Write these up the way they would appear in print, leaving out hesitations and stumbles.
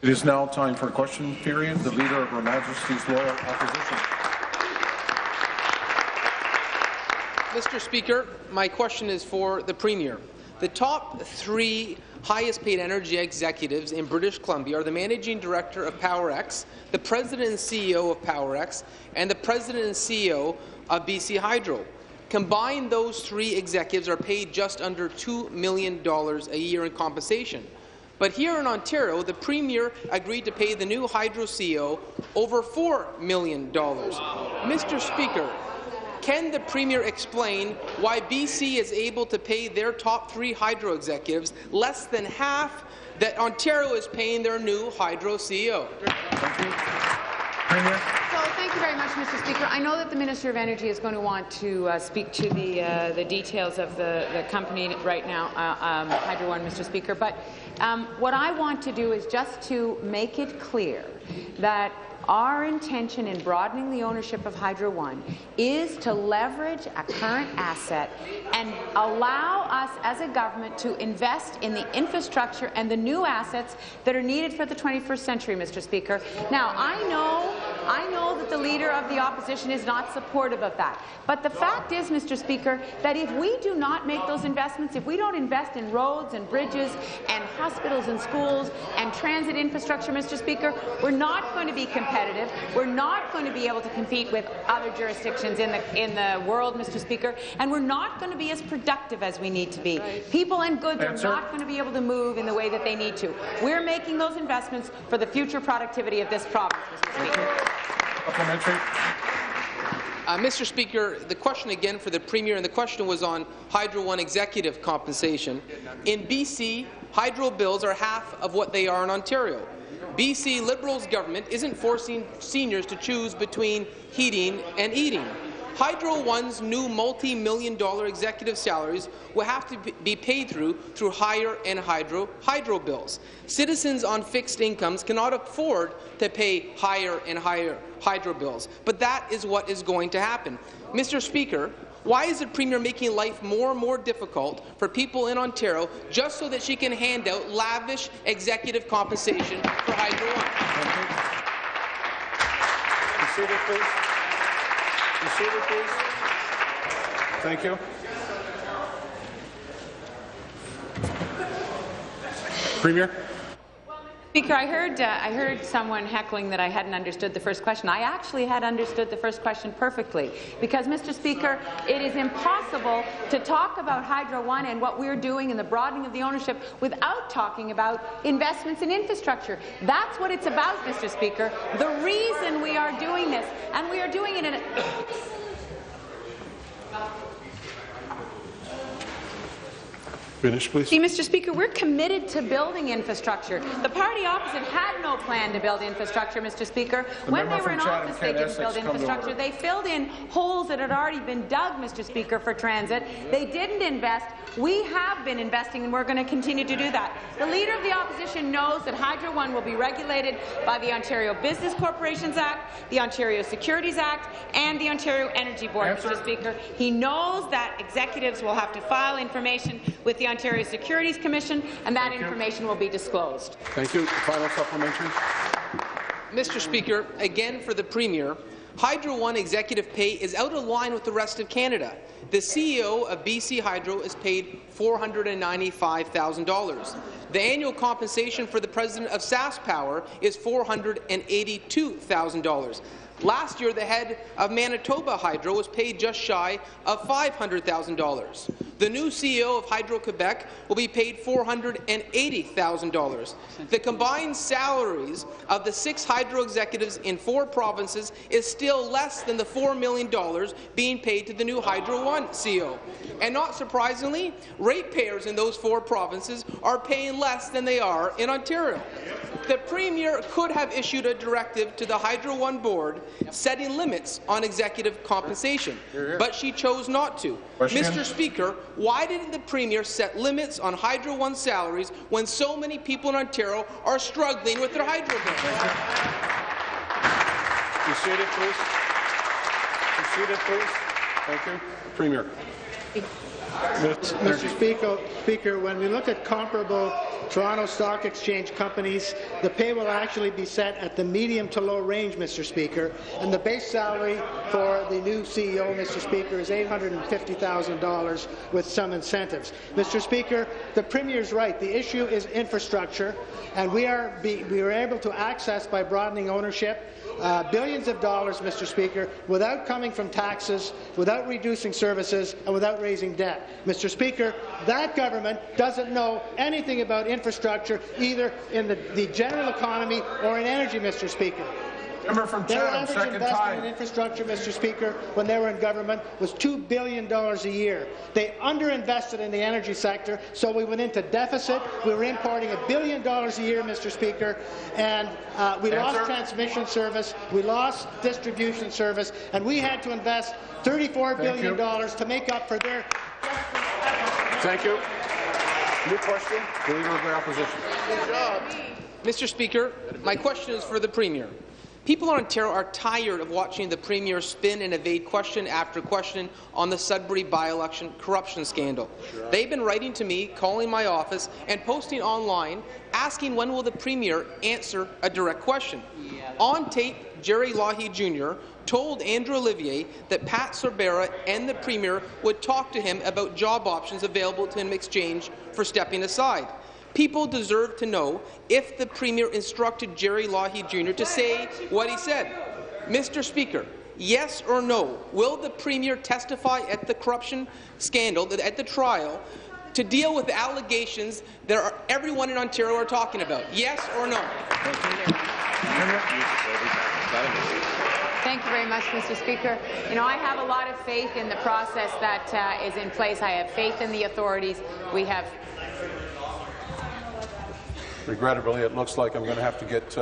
It is now time for question period. The Leader of Her Majesty's Loyal Opposition. Mr. Speaker, my question is for the Premier. The top 3 highest-paid energy executives in British Columbia are the Managing Director of PowerX, the President and CEO of PowerX, and the President and CEO of BC Hydro. Combined, those 3 executives are paid just under $2 million a year in compensation. But here in Ontario, the Premier agreed to pay the new Hydro CEO over $4 million. Mr. Speaker, can the Premier explain why BC is able to pay their top 3 hydro executives less than half that Ontario is paying their new hydro CEO? Thank you. Premier. So, thank you very much, Mr. Speaker. I know that the Minister of Energy is going to want to speak to the details of the company right now, Hydro One, Mr. Speaker. But what I want to do is just to make it clear that our intention in broadening the ownership of Hydro One is to leverage a current asset and allow us as a government to invest in the infrastructure and the new assets that are needed for the 21st century, Mr. Speaker. Now, I know that the Leader of the Opposition is not supportive of that. But the fact is, Mr. Speaker, that if we do not make those investments, if we don't invest in roads and bridges and hospitals and schools and transit infrastructure, Mr. Speaker, we're not going to be competitive. We're not going to be able to compete with other jurisdictions in the world, Mr. Speaker, and we're not going to be as productive as we need to be. People and goods are not going to be able to move in the way that they need to. We're making those investments for the future productivity of this province, Mr. Speaker. Mr. Speaker, the question again for the Premier, and the question was on Hydro One executive compensation. In BC, hydro bills are half of what they are in Ontario. BC Liberals government isn't forcing seniors to choose between heating and eating. Hydro One's new multi-million-dollar executive salaries will have to be paid through higher and hydro bills. Citizens on fixed incomes cannot afford to pay higher and higher hydro bills, but that is what is going to happen. Mr. Speaker, why is the Premier making life more and more difficult for people in Ontario just so that she can hand out lavish executive compensation for Hydro One? Thank you. Premier. Speaker, I heard someone heckling that I hadn't understood the first question. I actually had understood the first question perfectly, because, Mr. Speaker, it is impossible to talk about Hydro One and what we're doing in the broadening of the ownership without talking about investments in infrastructure. That's what it's about, Mr. Speaker. The reason we are doing this, and we are doing it in a Finish, please. See, Mr. Speaker, we're committed to building infrastructure. The party opposite had no plan to build infrastructure, Mr. Speaker. When they were in office, they didn't build infrastructure. They filled in holes that had already been dug, Mr. Speaker, for transit. They didn't invest. We have been investing, and we're going to continue to do that. The Leader of the Opposition knows that Hydro One will be regulated by the Ontario Business Corporations Act, the Ontario Securities Act, and the Ontario Energy Board, Mr. Speaker. He knows that executives will have to file information with the Ontario Securities Commission, and that information will be disclosed. Thank you. Final supplementary. Mr. Speaker, again for the Premier, Hydro One executive pay is out of line with the rest of Canada. The CEO of BC Hydro is paid $495,000. The annual compensation for the president of SaskPower is $482,000. Last year, the head of Manitoba Hydro was paid just shy of $500,000. The new CEO of Hydro-Quebec will be paid $480,000. The combined salaries of the 6 hydro executives in 4 provinces is still less than the $4 million being paid to the new Hydro One CEO. And not surprisingly, ratepayers in those 4 provinces are paying less than they are in Ontario. The Premier could have issued a directive to the Hydro One board setting limits on executive compensation, but she chose not to. Mr. Speaker, why didn't the Premier set limits on Hydro One salaries when so many people in Ontario are struggling with their hydro bills? Be seated, please. Be seated, please. Thank you. Premier. Mr. Speaker, when we look at comparable Toronto Stock Exchange companies, the pay will actually be set at the medium to low range, Mr. Speaker, and the base salary for the new CEO, Mr. Speaker, is $850,000 with some incentives. Mr. Speaker, the Premier is right. The issue is infrastructure, and we are able to access by broadening ownership billions of dollars, Mr. Speaker, without coming from taxes, without reducing services, and without raising debt. Mr. Speaker, that government doesn't know anything about infrastructure, either in the general economy or in energy, Mr. Speaker. Member from Their Chatham, average second investment time. in infrastructure, Mr. Speaker, when they were in government, was $2 billion a year. They underinvested in the energy sector, so we went into deficit. We were importing $1 billion a year, Mr. Speaker, and we lost transmission service, we lost distribution service, and we had to invest $34 billion to make up for their... Thank you. New question, the Leader of the Opposition. Good job. Mr. Speaker, my question is for the Premier. People in Ontario are tired of watching the Premier spin and evade question after question on the Sudbury by-election corruption scandal. They've been writing to me, calling my office, and posting online, asking when will the Premier answer a direct question. On tape, Jerry Lougheed Jr. told Andrew Olivier that Pat Sorbera and the Premier would talk to him about job options available to him in exchange for stepping aside. People deserve to know if the Premier instructed Jerry Lougheed Jr. to say what he said. Mr. Speaker, yes or no, will the Premier testify at the corruption scandal, at the trial, to deal with the allegations that everyone in Ontario are talking about? Yes or no? Thank you very much, Mr. Speaker. You know, I have a lot of faith in the process that is in place. I have faith in the authorities. We have... Regrettably, it looks like I'm going to have to get...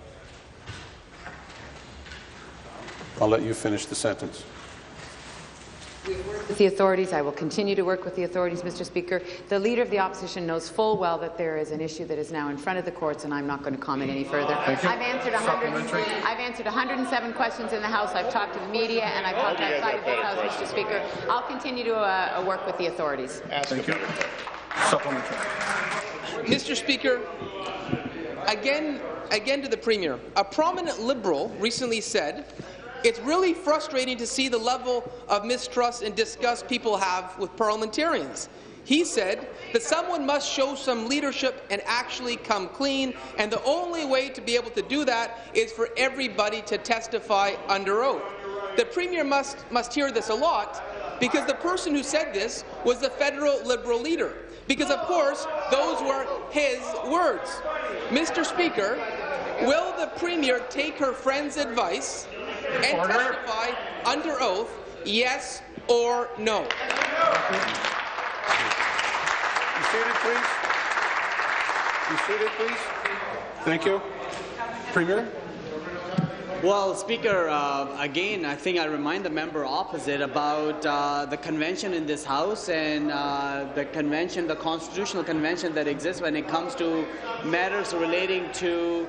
I'll let you finish the sentence. With the authorities, I will continue to work with the authorities, Mr. Speaker. The Leader of the Opposition knows full well that there is an issue that is now in front of the courts, and I'm not going to comment any further. I've answered 107 questions in the House. I've talked to the media, and I've talked outside of this House, Mr. Speaker. I'll continue to work with the authorities. Thank you. Supplementary. Mr. Speaker, again to the Premier. A prominent Liberal recently said, "It's really frustrating to see the level of mistrust and disgust people have with parliamentarians." He said that someone must show some leadership and actually come clean, and the only way to be able to do that is for everybody to testify under oath. The Premier must hear this a lot, because the person who said this was the federal Liberal leader. Because, of course, those were his words. Mr. Speaker, will the Premier take her friend's advice and testify under oath, yes or no? You seated, please. You seated, please. Thank you. Premier? Well, Speaker, again, I think I remind the member opposite about the convention in this House and the convention, the constitutional convention that exists when it comes to matters relating to...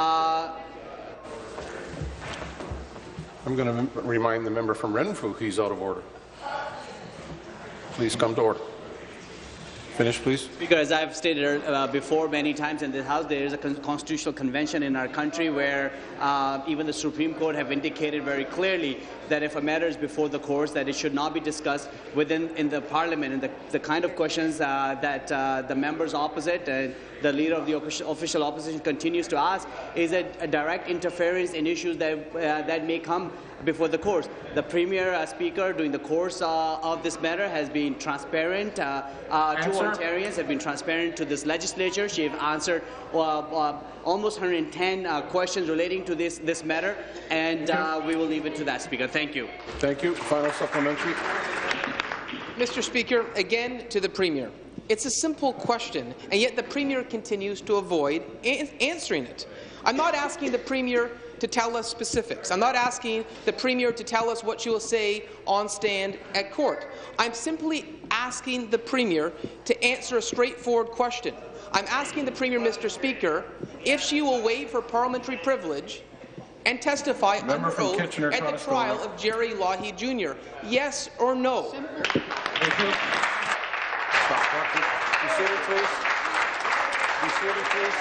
I'm going to remind the member from Renfrew he's out of order. Please come to order. Finish, please. Speaker, as I've stated before many times in this House, there is a constitutional convention in our country where even the Supreme Court have indicated very clearly that if a matter is before the courts, that it should not be discussed in the Parliament. And the kind of questions that the members opposite and the Leader of the official opposition continues to ask is a direct interference in issues that may come before the courts. The Premier, Speaker, during the course of this matter has been transparent to Ontarians, have been transparent to this legislature. She has answered almost 110 questions relating to this matter, and we will leave it to that, Speaker. Thank you. Thank you. Final supplementary. Mr. Speaker, again to the Premier. It's a simple question, and yet the Premier continues to avoid answering it. I'm not asking the Premier to tell us specifics. I'm not asking the Premier to tell us what she will say on stand at court. I'm simply asking the Premier to answer a straightforward question. I'm asking the Premier, Mr. Speaker, if she will waive her parliamentary privilege and testify under oath at the trial of Jerry Lougheed Jr. Yes or no? Thank you. Stop. Be seated, please. Be seated, please.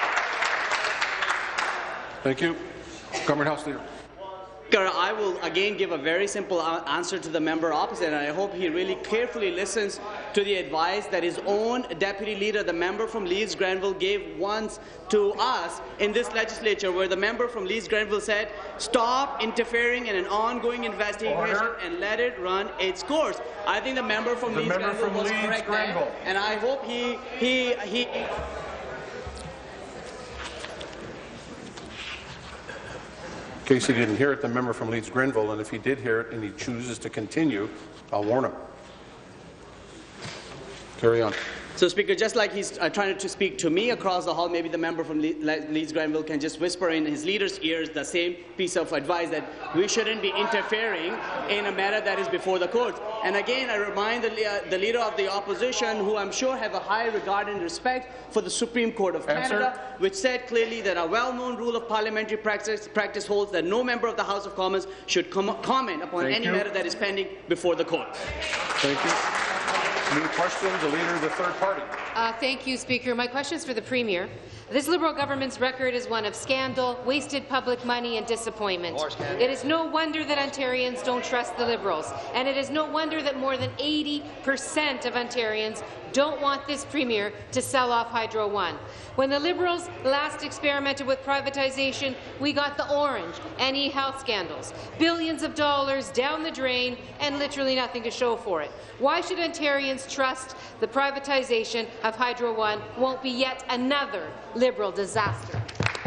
Thank you. Government House Leader. Speaker, I will again give a very simple answer to the member opposite, and I hope he really carefully listens to the advice that his own deputy leader, the member from Leeds Grenville, gave once to us in this legislature, where the member from Leeds Grenville said, stop interfering in an ongoing investigation and let it run its course. I think the member from Leeds Grenville was correct there, and I hope he In case he didn't hear it, the member from Leeds Grenville, and if he did hear it and he chooses to continue, I'll warn him. Carry on. So, Speaker, just like he's trying to speak to me across the hall, maybe the member from Leeds Grenville can just whisper in his leader's ears the same piece of advice, that we shouldn't be interfering in a matter that is before the courts. And again, I remind the leader of the opposition, who I'm sure have a high regard and respect for the Supreme Court of Canada, which said clearly that a well-known rule of parliamentary practice holds that no member of the House of Commons should comment upon any matter that is pending before the court. Thank you. New question, the Leader of the Third Party. Thank you, Speaker. My question is for the Premier. This Liberal government's record is one of scandal, wasted public money and disappointment. It is no wonder that Ontarians don't trust the Liberals, and it is no wonder that more than 80% of Ontarians don't want this Premier to sell off Hydro One. When the Liberals last experimented with privatization, we got the Orange and e-health scandals, billions of dollars down the drain, and literally nothing to show for it. Why should Ontarians trust the privatization of Hydro One won't be yet another Liberal disaster?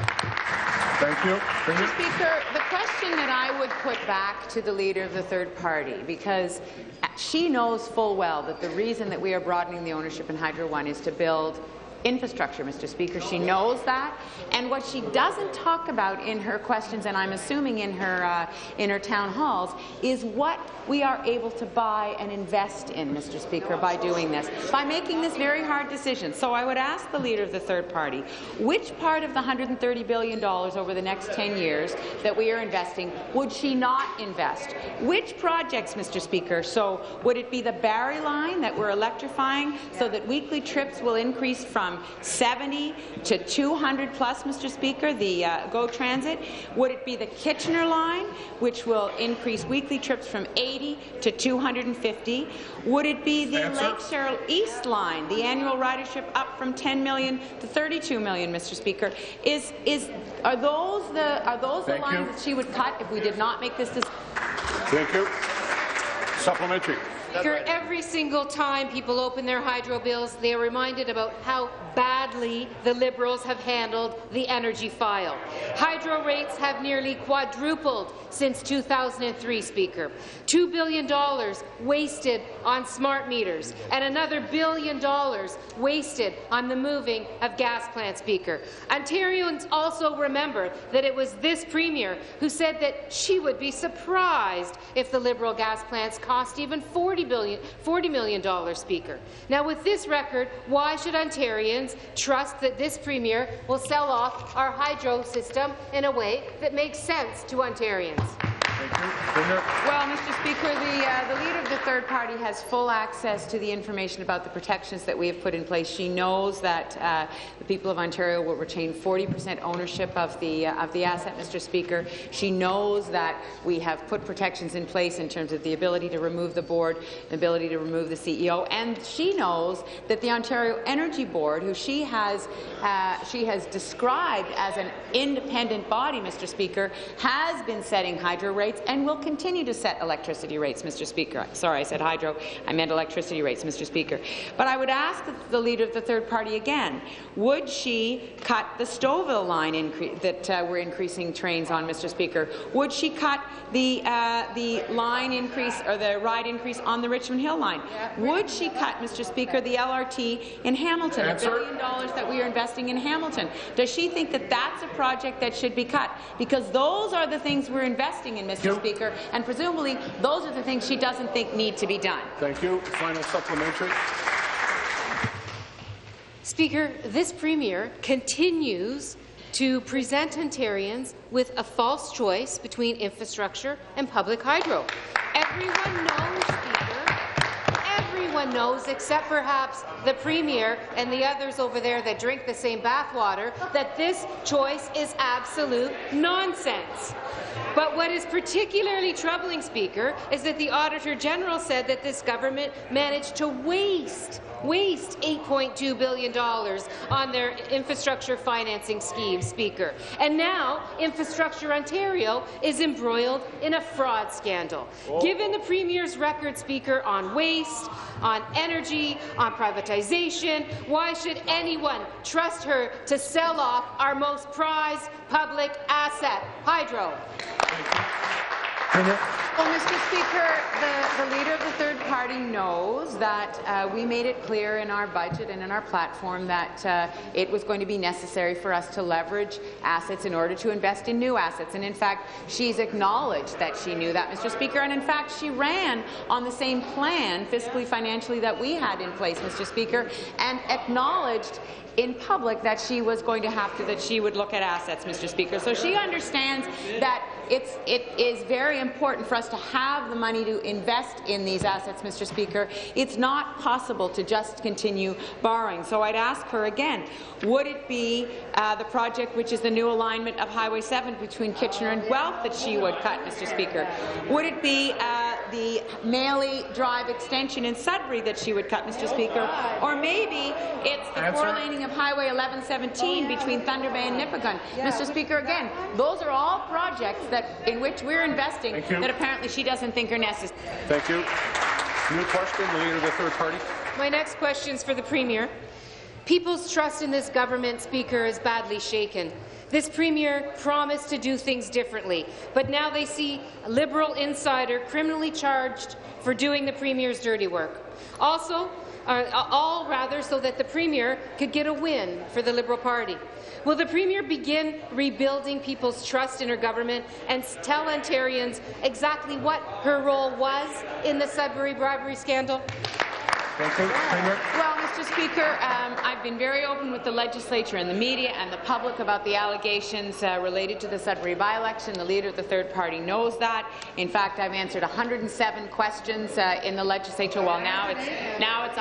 Thank you. Mr. Speaker, the question that I would put back to the Leader of the Third Party, because she knows full well that the reason that we are broadening the ownership in Hydro One is to build infrastructure, Mr. Speaker. She knows that, and what she doesn't talk about in her questions, and I'm assuming in her town halls, is what we are able to buy and invest in, Mr. Speaker, by doing this, by making this very hard decision. So I would ask the Leader of the Third Party, which part of the $130 billion over the next 10 years that we are investing would she not invest? Which projects, Mr. Speaker? So would it be the Barrie line that we're electrifying so that weekly trips will increase from 70 to 200 plus, Mr. Speaker, the GO Transit? Would it be the Kitchener line, which will increase weekly trips from 80 to 250? Would it be the Lake Cheryl East line, the annual ridership up from 10 million to 32 million, Mr. Speaker? Are those the lines that she would cut if we did not make this decision? Thank you. Supplementary. Speaker, every single time people open their hydro bills, they are reminded about how badly the Liberals have handled the energy file. Hydro rates have nearly quadrupled since 2003, Speaker. $2 billion wasted on smart meters, and another $1 billion wasted on the moving of gas plants, Speaker. Ontarians also remember that it was this Premier who said that she would be surprised if the Liberal gas plants cost even $40 million, Speaker. Now, with this record, why should Ontarians trust that this Premier will sell off our hydro system in a way that makes sense to Ontarians? Well, Mr. Speaker, the Leader of the Third Party has full access to the information about the protections that we have put in place. She knows that the people of Ontario will retain 40% ownership of the asset, Mr. Speaker. She knows that we have put protections in place in terms of the ability to remove the board, the ability to remove the CEO, and she knows that the Ontario Energy Board, who she has described as an independent body, Mr. Speaker, has been setting hydro rates and will continue to set electricity rates, Mr. Speaker. Sorry, I said hydro. I meant electricity rates, Mr. Speaker. But I would ask the Leader of the Third Party again, would she cut the Stouffville line that we're increasing trains on, Mr. Speaker? Would she cut the line increase or the ride increase on the Richmond Hill line? Would she cut, Mr. Speaker, the LRT in Hamilton, $1 billion that we are investing in Hamilton? Does she think that that's a project that should be cut? Because those are the things we're investing in, Mr. Speaker, and presumably those are the things she doesn't think need to be done. Thank you. Final supplementary. Speaker, this Premier continues to present Ontarians with a false choice between infrastructure and public hydro. Everyone knows, Speaker, everyone knows, except perhaps the Premier and the others over there that drink the same bathwater, that this choice is absolute nonsense. But what is particularly troubling, Speaker, is that the Auditor General said that this government managed to waste $8.2 billion on their infrastructure financing scheme, Speaker. And now Infrastructure Ontario is embroiled in a fraud scandal. Given the Premier's record, Speaker, on waste, on energy, on privatization, why should anyone trust her to sell off our most prized public asset, hydro? Well, Mr. Speaker, the Leader of the Third Party knows that we made it clear in our budget and in our platform that it was going to be necessary for us to leverage assets in order to invest in new assets. And in fact, she's acknowledged that she knew that, Mr. Speaker. And in fact, she ran on the same plan, fiscally, financially, that we had in place, Mr. Speaker, and acknowledged in public that she was going to have to, that she would look at assets, Mr. Speaker. So she understands that it is very important for us to have the money to invest in these assets, Mr. Speaker. It's not possible to just continue borrowing. So I'd ask her again, would it be the project which is the new alignment of Highway 7 between Kitchener and Guelph that she would cut, Mr. Speaker? Would it be the Maley Drive extension in Sudbury that she would cut, Mr. Speaker? Or maybe it's the four-laning of Highway 1117 between Thunder Bay and Nipigon. Mr. Speaker, again, those are all projects in which we're investing that apparently she doesn't think are necessary. Thank you. New question, the Leader of the Third Party. My next question is for the Premier. People's trust in this government, Speaker, is badly shaken. This Premier promised to do things differently, but now they see a Liberal insider criminally charged for doing the Premier's dirty work. Also, all rather so that the Premier could get a win for the Liberal Party. Will the Premier begin rebuilding people's trust in her government and tell Ontarians exactly what her role was in the Sudbury bribery scandal? Thank you. Premier. Well, Mr. Speaker, I've been very open with the legislature and the media and the public about the allegations related to the Sudbury by-election. The Leader of the Third Party knows that. In fact, I've answered 107 questions in the legislature. Well, now it's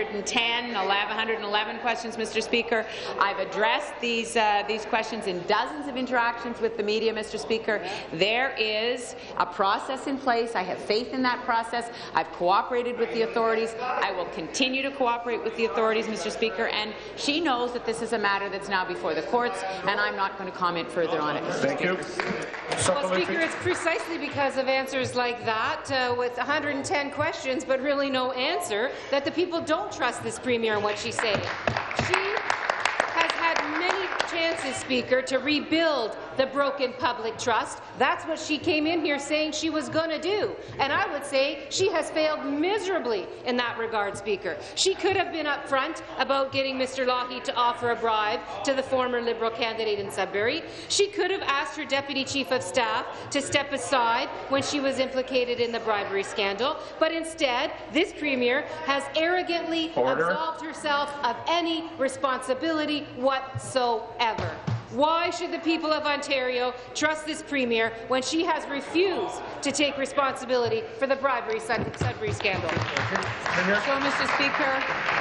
111 questions, Mr. Speaker. I've addressed these questions in dozens of interactions with the media, Mr. Speaker. There is a process in place. I have faith in that process. I've cooperated with the authorities. I will continue to cooperate with the authorities, Mr. Speaker, and she knows that this is a matter that's now before the courts, and I'm not going to comment further on it, Mr. Thank Speaker. you. Well, Speaker, it's precisely because of answers like that, with 110 questions but really no answer, that the people don't trust this Premier and what she's saying. She has had many chances, Speaker, to rebuild the broken public trust. That's what she came in here saying she was going to do. And I would say she has failed miserably in that regard, Speaker. She could have been upfront about getting Mr. Lougheed to offer a bribe to the former Liberal candidate in Sudbury. She could have asked her Deputy Chief of Staff to step aside when she was implicated in the bribery scandal. But instead, this Premier has arrogantly absolved herself of any responsibility whatsoever. Why should the people of Ontario trust this Premier when she has refused to take responsibility for the bribery Sudbury scandal? So, Mr. Speaker,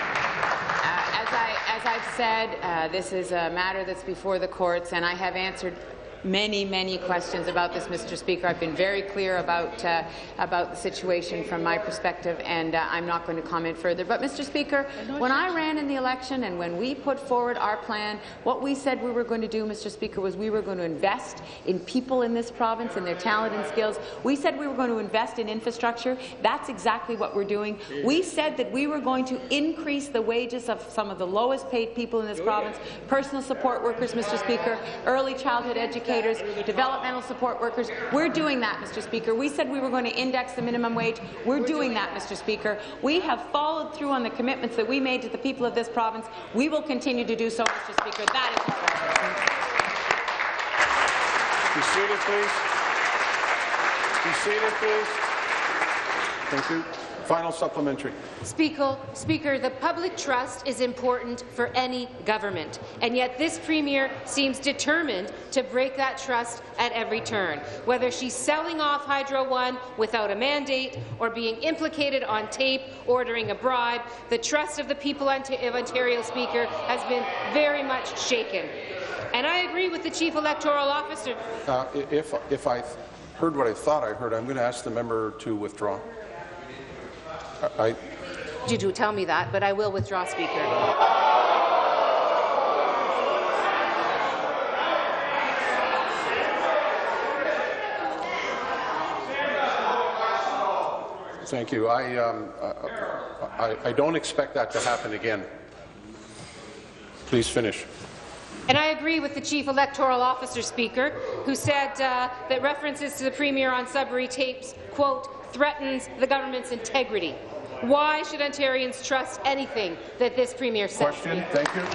as I've said, this is a matter that's before the courts, and I have answered many questions about this, Mr. Speaker. I've been very clear about the situation from my perspective, and I'm not going to comment further. But, Mr. Speaker, when I ran in the election and when we put forward our plan, what we said we were going to do, Mr. Speaker, was we were going to invest in people in this province and their talent and skills. We said we were going to invest in infrastructure. That's exactly what we're doing. We said that we were going to increase the wages of some of the lowest paid people in this province, personal support workers, Mr. Speaker, early childhood educators, developmental support workers. We're doing that, Mr. Speaker. We said we were going to index the minimum wage. We're doing that, Mr. Speaker. We have followed through on the commitments that we made to the people of this province. We will continue to do so, Mr. Speaker. That is what Be seated, please. Be seated, please. Thank you. Final supplementary. Speaker, the public trust is important for any government, and yet this Premier seems determined to break that trust at every turn. Whether she's selling off Hydro One without a mandate or being implicated on tape ordering a bribe, the trust of the people of Ontario, Speaker, has been very much shaken. And I agree with the Chief Electoral Officer. If I heard what I thought I heard, I'm going to ask the member to withdraw. You do tell me that, but I will withdraw, Speaker. Thank you. I don't expect that to happen again. Please finish. And I agree with the Chief Electoral Officer, Speaker, who said that references to the Premier on Sudbury tapes, quote, threatens the government's integrity. Why should Ontarians trust anything that this Premier says? Question. Thank you.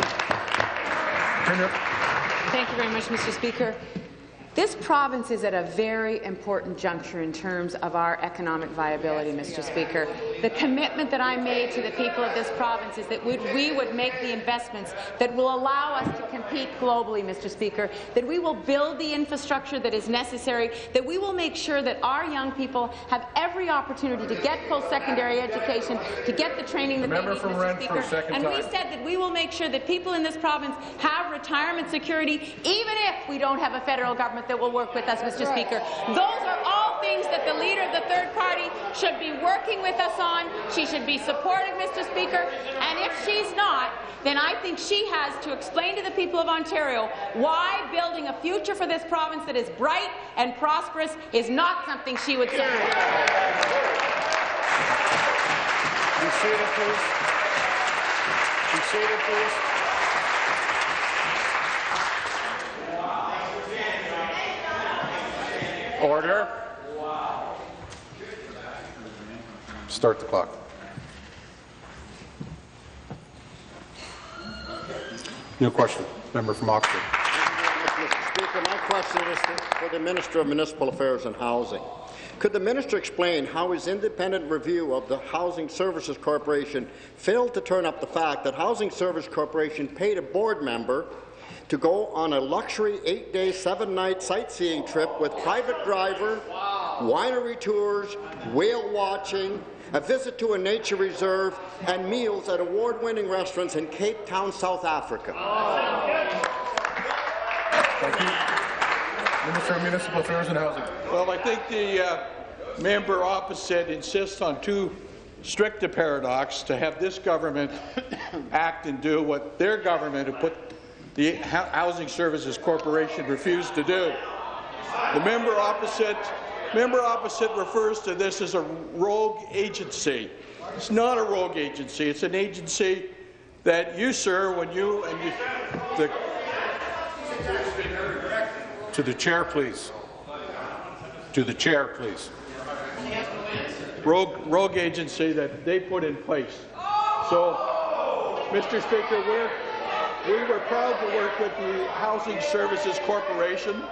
Thank you very much, Mr. Speaker. This province is at a very important juncture in terms of our economic viability, Mr. Speaker. The commitment that I made to the people of this province is that we would make the investments that will allow us to compete globally, Mr. Speaker, that we will build the infrastructure that is necessary, that we will make sure that our young people have every opportunity to get post-secondary education, to get the training that they need, Mr. Speaker. And we said that we will make sure that people in this province have retirement security, even if we don't have a federal government that will work with us, Mr. Speaker. Those are all things that the leader of the third party should be working with us on. She should be supportive, Mr. Speaker, and if she's not, then I think she has to explain to the people of Ontario why building a future for this province that is bright and prosperous is not something she would support. Be seated, please. Be seated, please. Order. Start the clock. New question. Member from Oxford. Mr. Speaker, my question is for the Minister of Municipal Affairs and Housing. Could the minister explain how his independent review of the Housing Services Corporation failed to turn up the fact that Housing Service Corporation paid a board member to go on a luxury 8-day, 7-night sightseeing trip with private driver, winery tours, whale watching, a visit to a nature reserve, and meals at award-winning restaurants in Cape Town, South Africa? Thank you. Minister of Municipal Affairs and Housing. Well, I think the member opposite insists on too strict a paradox to have this government act and do what their government who put the Housing Services Corporation refused to do. The member opposite refers to this as a rogue agency. It's not a rogue agency. It's an agency that you, sir, when you and you, To the chair, please. To the chair, please. rogue agency that they put in place. So, Mr. Speaker, we were proud to work with the Housing Services Corporation.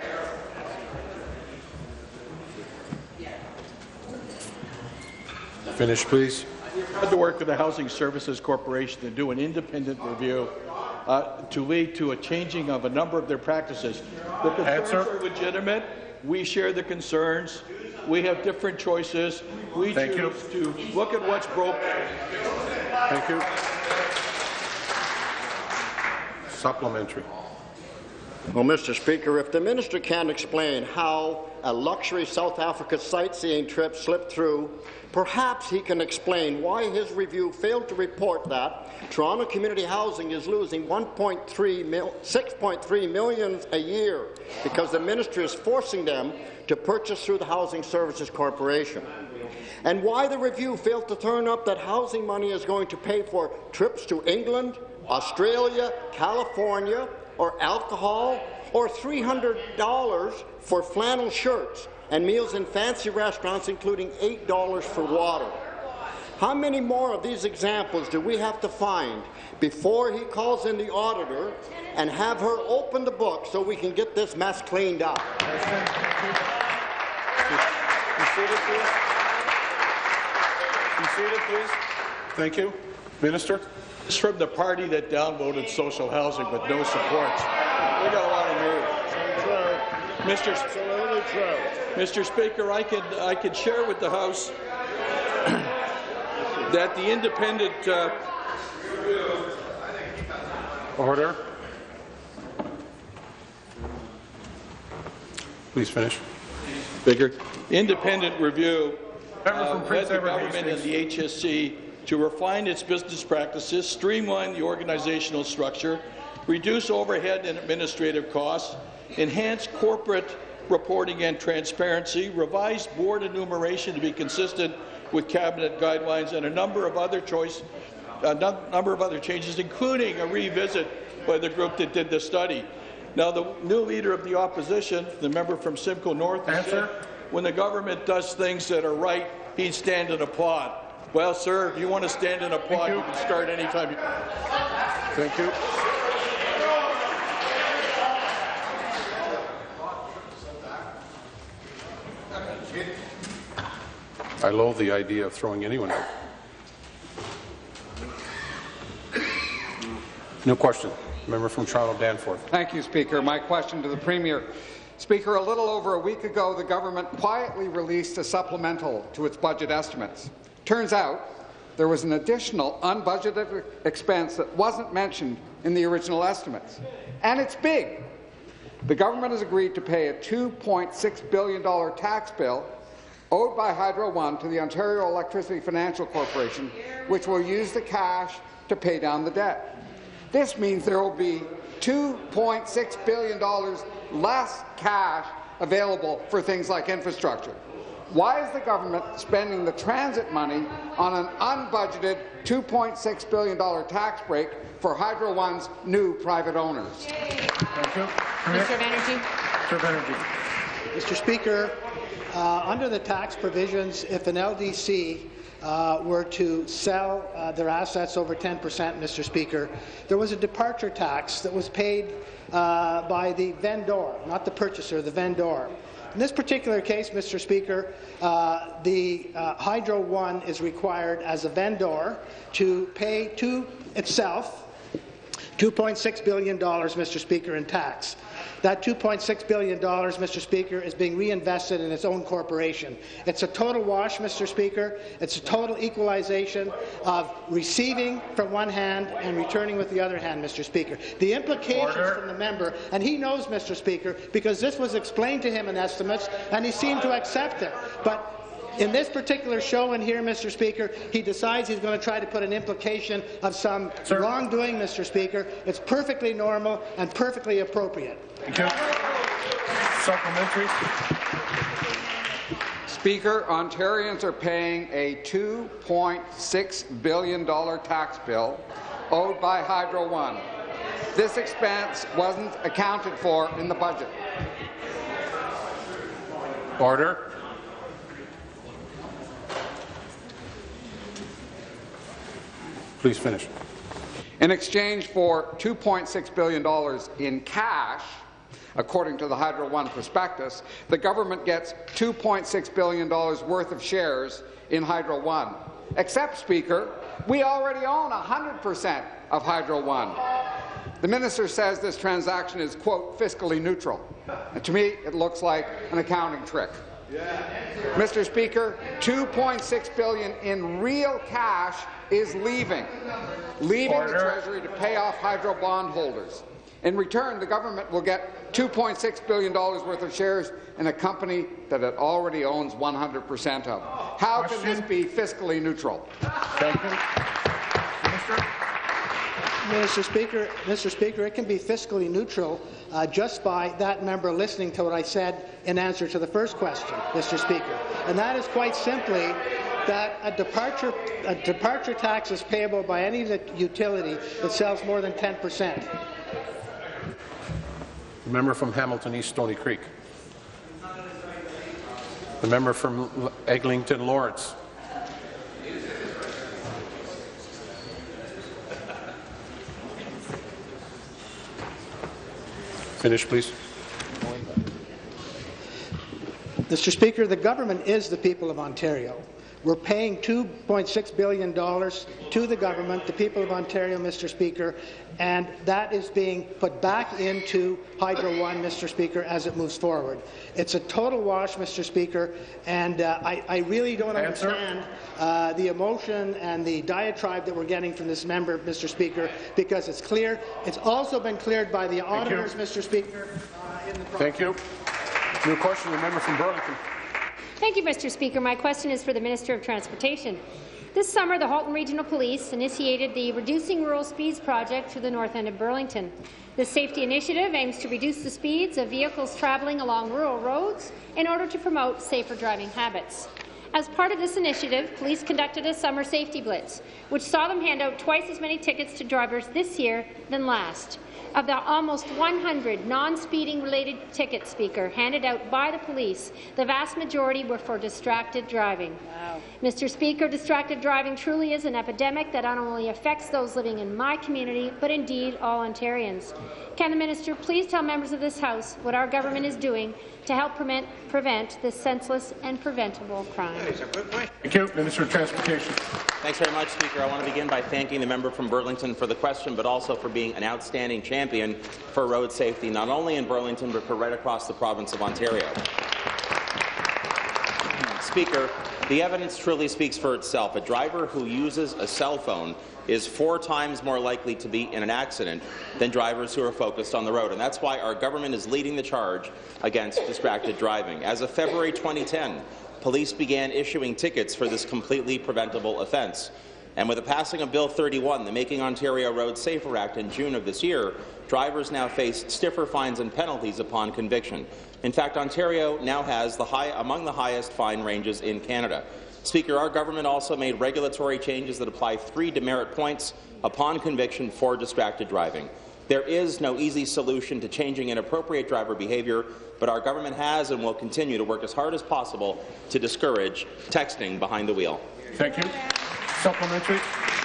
Finish, please. We were proud to work with the Housing Services Corporation to do an independent review to lead to a changing of a number of their practices. The concerns are legitimate. We share the concerns. We have different choices. We choose to look at what's broke. Thank you. Supplementary. Well, Mr. Speaker, if the minister can't explain how a luxury South Africa sightseeing trip slipped through, perhaps he can explain why his review failed to report that Toronto Community Housing is losing $6.3 million a year because the ministry is forcing them to purchase through the Housing Services Corporation. And why the review failed to turn up that housing money is going to pay for trips to England, Australia, California, or alcohol, or $300 for flannel shirts and meals in fancy restaurants, including $8 for water. How many more of these examples do we have to find before he calls in the auditor and have her open the book so we can get this mess cleaned up? Be seated, please. Thank you. Minister? It's from the party that downvoted social housing with no support. We got a lot of nerve. Mr. Speaker, I could share with the House that the independent Order. Please finish. Speaker, independent review led the government and the HSC to refine its business practices, streamline the organizational structure, reduce overhead and administrative costs, enhance corporate reporting and transparency, revise board enumeration to be consistent with cabinet guidelines, and a number of other changes, including a revisit by the group that did the study. Now, the new leader of the opposition, the member from Simcoe North, said when the government does things that are right, he'd stand and applaud. Well, sir, if you want to stand and applaud, you can start anytime you... Thank you. I loathe the idea of throwing anyone out. No question. Member from Toronto Danforth. Thank you, Speaker. My question to the Premier. Speaker, a little over a week ago, the government quietly released a supplemental to its budget estimates. Turns out there was an additional unbudgeted expense that wasn't mentioned in the original estimates. And it's big. The government has agreed to pay a $2.6 billion tax bill owed by Hydro One to the Ontario Electricity Financial Corporation, which will use the cash to pay down the debt. This means there will be $2.6 billion less cash available for things like infrastructure. Why is the government spending the transit money on an unbudgeted $2.6 billion tax break for Hydro One's new private owners? Thank you. Minister of Energy. Mr. Speaker, under the tax provisions, if an LDC were to sell their assets over 10%, Mr. Speaker, there was a departure tax that was paid by the vendor, not the purchaser, the vendor. In this particular case, Mr. Speaker, the Hydro One is required as a vendor to pay to itself $2.6 billion, Mr. Speaker, in tax. That $2.6 billion, Mr. Speaker, is being reinvested in its own corporation. It's a total wash, Mr. Speaker. It's a total equalization of receiving from one hand and returning with the other hand, Mr. Speaker. The implications from the member, and he knows, Mr. Speaker, because this was explained to him in estimates, and he seemed to accept it. But in this particular show in here, Mr. Speaker, he decides he's going to try to put an implication of some wrongdoing, Mr. Speaker. It's perfectly normal and perfectly appropriate. Thank you. Supplementary. Speaker, Ontarians are paying a $2.6 billion tax bill owed by Hydro One. This expense wasn't accounted for in the budget. Order. Please finish. In exchange for $2.6 billion in cash, according to the Hydro One prospectus, the government gets $2.6 billion worth of shares in Hydro One. Except, Speaker, we already own 100% of Hydro One. The minister says this transaction is, quote, fiscally neutral. And to me, it looks like an accounting trick. Mr. Speaker, $2.6 billion in real cash is leaving the Treasury to pay off Hydro bondholders. In return, the government will get $2.6 billion worth of shares in a company that it already owns 100% of. How can this be fiscally neutral? Thank you. Mr. Speaker, it can be fiscally neutral just by that member listening to what I said in answer to the first question, Mr. Speaker. And that is quite simply that a departure tax is payable by any utility that sells more than 10%. The member from Hamilton East Stony Creek. The member from Eglinton Lawrence. Finish, please. Mr. Speaker, the government is the people of Ontario. We're paying $2.6 billion to the government, the people of Ontario, Mr. Speaker, and that is being put back into Hydro One, Mr. Speaker, as it moves forward. It's a total wash, Mr. Speaker, and I really don't understand the emotion and the diatribe that we're getting from this member, Mr. Speaker, because it's clear. It's also been cleared by the auditors, Mr. Speaker. Thank you. New question, the member from Burlington. Thank you, Mr. Speaker. My question is for the Minister of Transportation. This summer, the Halton Regional Police initiated the Reducing Rural Speeds project through the north end of Burlington. This safety initiative aims to reduce the speeds of vehicles travelling along rural roads in order to promote safer driving habits. As part of this initiative, police conducted a summer safety blitz, which saw them hand out twice as many tickets to drivers this year than last. Of the almost 100 non-speeding related tickets, Speaker, handed out by the police, the vast majority were for distracted driving. Wow. Mr. Speaker, distracted driving truly is an epidemic that not only affects those living in my community, but indeed all Ontarians. Can the minister please tell members of this House what our government is doing to help prevent this senseless and preventable crime? Thank you. Minister of Transportation. Thanks very much, Speaker. I want to begin by thanking the member from Burlington for the question, but also for being an outstanding champion for road safety, not only in Burlington, but for right across the province of Ontario. Speaker, the evidence truly speaks for itself. A driver who uses a cell phone is 4 times more likely to be in an accident than drivers who are focused on the road. And that's why our government is leading the charge against distracted driving. As of February 2010, police began issuing tickets for this completely preventable offence. And with the passing of Bill 31, the Making Ontario Roads Safer Act, in June of this year, drivers now face stiffer fines and penalties upon conviction. In fact, Ontario now has among the highest fine ranges in Canada. Speaker, our government also made regulatory changes that apply 3 demerit points upon conviction for distracted driving. There is no easy solution to changing inappropriate driver behaviour, but our government has and will continue to work as hard as possible to discourage texting behind the wheel. Thank you. Supplementary.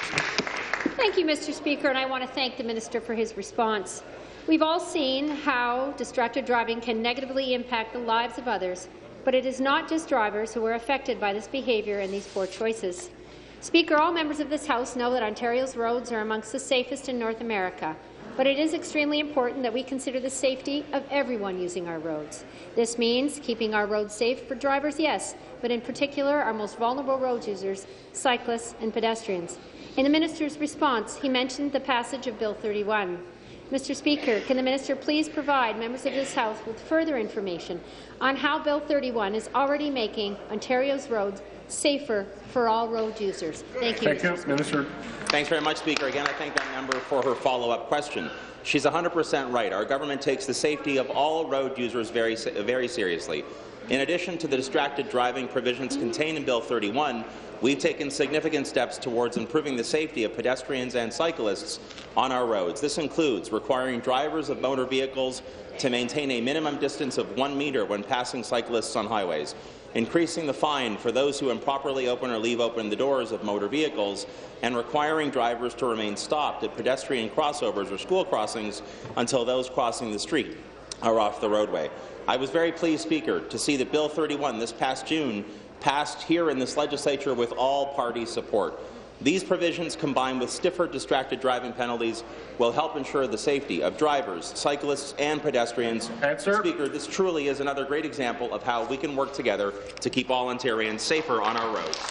Thank you, Mr. Speaker, and I want to thank the minister for his response. We've all seen how distracted driving can negatively impact the lives of others, but it is not just drivers who are affected by this behaviour and these poor choices. Speaker, all members of this House know that Ontario's roads are amongst the safest in North America, but it is extremely important that we consider the safety of everyone using our roads. This means keeping our roads safe for drivers, yes, but in particular our most vulnerable road users, cyclists and pedestrians. In the minister's response, he mentioned the passage of Bill 31. Mr. Speaker, can the minister please provide members of this House with further information on how Bill 31 is already making Ontario's roads safer for all road users? Thank you. Thank you, Minister. Thanks very much, Speaker. Again, I thank that member for her follow-up question. She's 100% right. Our government takes the safety of all road users very seriously. In addition to the distracted driving provisions contained in Bill 31, we've taken significant steps towards improving the safety of pedestrians and cyclists on our roads. This includes requiring drivers of motor vehicles to maintain a minimum distance of 1 metre when passing cyclists on highways, increasing the fine for those who improperly open or leave open the doors of motor vehicles, and requiring drivers to remain stopped at pedestrian crossovers or school crossings until those crossing the street are off the roadway. I was very pleased, Speaker, to see that Bill 31 this past June passed here in this legislature with all party support. These provisions, combined with stiffer distracted driving penalties, will help ensure the safety of drivers, cyclists and pedestrians. Speaker, this truly is another great example of how we can work together to keep all Ontarians safer on our roads.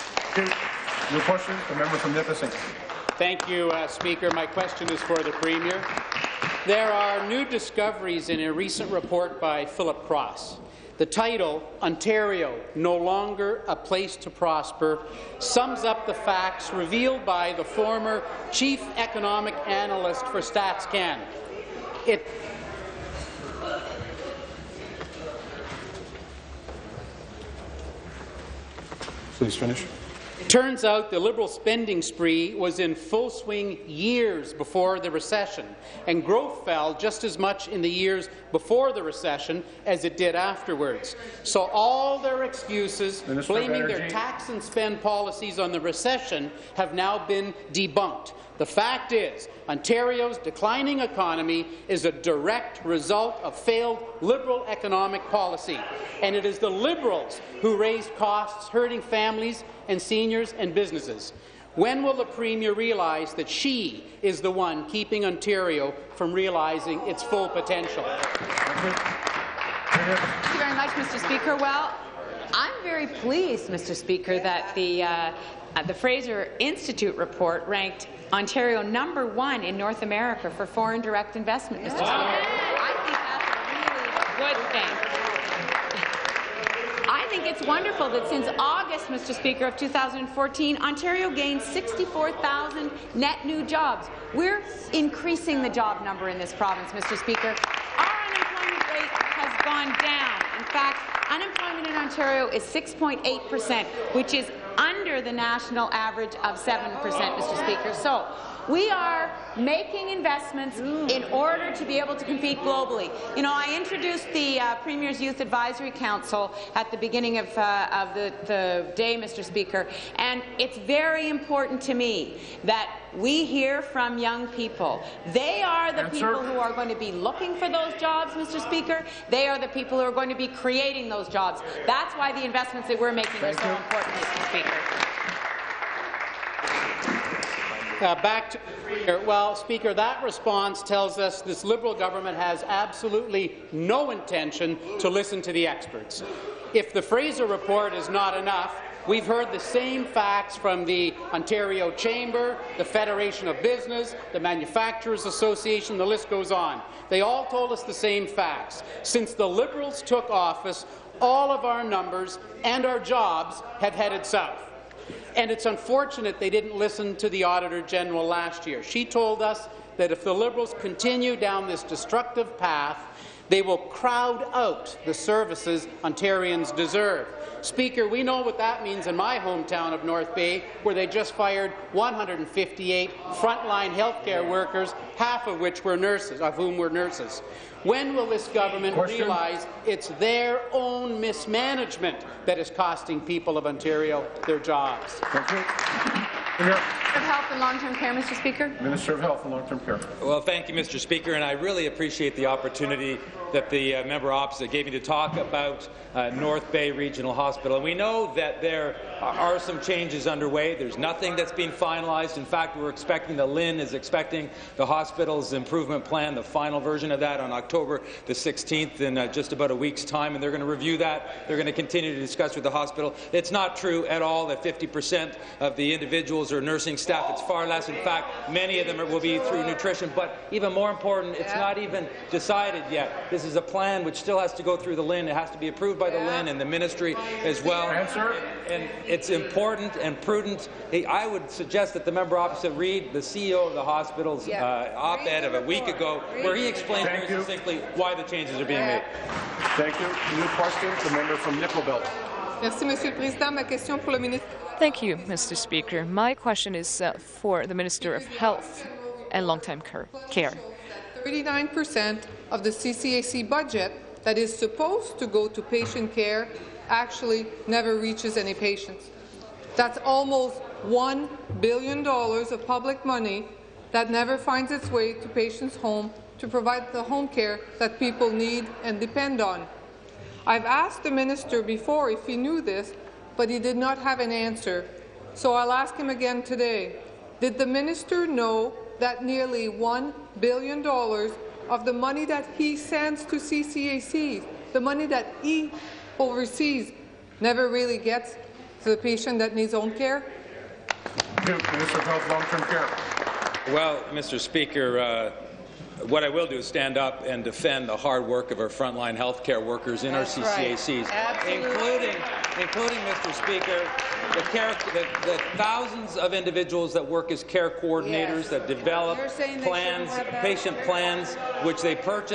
Your question, the member from Nipissing. Thank you, Speaker. My question is for the Premier. There are new discoveries in a recent report by Philip Cross. The title, Ontario, No Longer a Place to Prosper, sums up the facts revealed by the former Chief Economic Analyst for StatsCan. Please finish. Turns out the Liberal spending spree was in full swing years before the recession, and growth fell just as much in the years before the recession as it did afterwards. So all their excuses blaming their tax and spend policies on the recession have now been debunked. The fact is, Ontario's declining economy is a direct result of failed Liberal economic policy, and it is the Liberals who raised costs, hurting families and seniors and businesses. When will the Premier realize that she is the one keeping Ontario from realizing its full potential? Thank you very much, Mr. Speaker. Well, I'm very pleased, Mr. Speaker, that the Fraser Institute report ranked Ontario #1 in North America for foreign direct investment, Mr. Speaker. I think that's a really good thing. I think it's wonderful that since August, Mr. Speaker, of 2014, Ontario gained 64,000 net new jobs. We're increasing the job number in this province, Mr. Speaker. Our unemployment rate has gone down. In fact, unemployment in Ontario is 6.8%, which is under the national average of 7%, Mr. Speaker. So we are making investments in order to be able to compete globally. You know, I introduced the Premier's Youth Advisory Council at the beginning of the day, Mr. Speaker, and it's very important to me that we hear from young people. They are the people who are going to be looking for those jobs, Mr. Speaker. They are the people who are going to be creating those jobs. That's why the investments that we're making are so important, Mr. Speaker. Back to well, Speaker, that response tells us this Liberal government has absolutely no intention to listen to the experts. If the Fraser report is not enough, we've heard the same facts from the Ontario Chamber, the Federation of Business, the Manufacturers Association, the list goes on. They all told us the same facts. Since the Liberals took office, all of our numbers and our jobs have headed south. And it's unfortunate they didn't listen to the Auditor General last year. She told us that if the Liberals continue down this destructive path, they will crowd out the services Ontarians deserve. Speaker, we know what that means in my hometown of North Bay, where they just fired 158 frontline healthcare workers, half of which were nurses, When will this government realize it's their own mismanagement that is costing people of Ontario their jobs? Thank you. Minister of Health and Long-Term Care, Mr. Speaker. Minister of Health and Long-Term Care. Well, thank you, Mr. Speaker, and I really appreciate the opportunity that the member opposite gave me to talk about North Bay Regional Hospital. And we know that there are some changes underway. There's nothing that's been finalized. In fact, we're expecting Lynn is expecting the hospital's improvement plan, the final version of that, on October the 16th in just about a week's time, and they're going to review that. They're going to continue to discuss with the hospital. It's not true at all that 50% of the individuals are nursing staff. It's far less. In fact, many of them will be through nutrition. But even more important, it's not even decided yet. This is a plan which still has to go through the Lynn. It has to be approved by the Lynn and the ministry as well. And it's important and prudent. I would suggest that the member opposite read the CEO of the hospital's op-ed of a week ago, where he explained very succinctly why the changes are being made. Thank you. New question, the member from Nickel Belt. Merci, Monsieur le Président. Ma question pour le ministre. Thank you, Mr. Speaker. My question is for the Minister of Health and Long-Term Care. 39% of the CCAC budget that is supposed to go to patient care actually never reaches any patients. That's almost $1 billion of public money that never finds its way to patients' home to provide the home care that people need and depend on. I've asked the minister before if he knew this, but he did not have an answer. So I'll ask him again today. Did the minister know that nearly $1 billion of the money that he sends to CCACs, the money that he oversees, never really gets to the patient that needs home care? Minister of Health, Long-Term Care. Well, Mr. Speaker, what I will do is stand up and defend the hard work of our frontline health care workers in our CCACs, including, Mr. Speaker, the thousands of individuals that work as care coordinators that develop plans, patient plans, which they purchase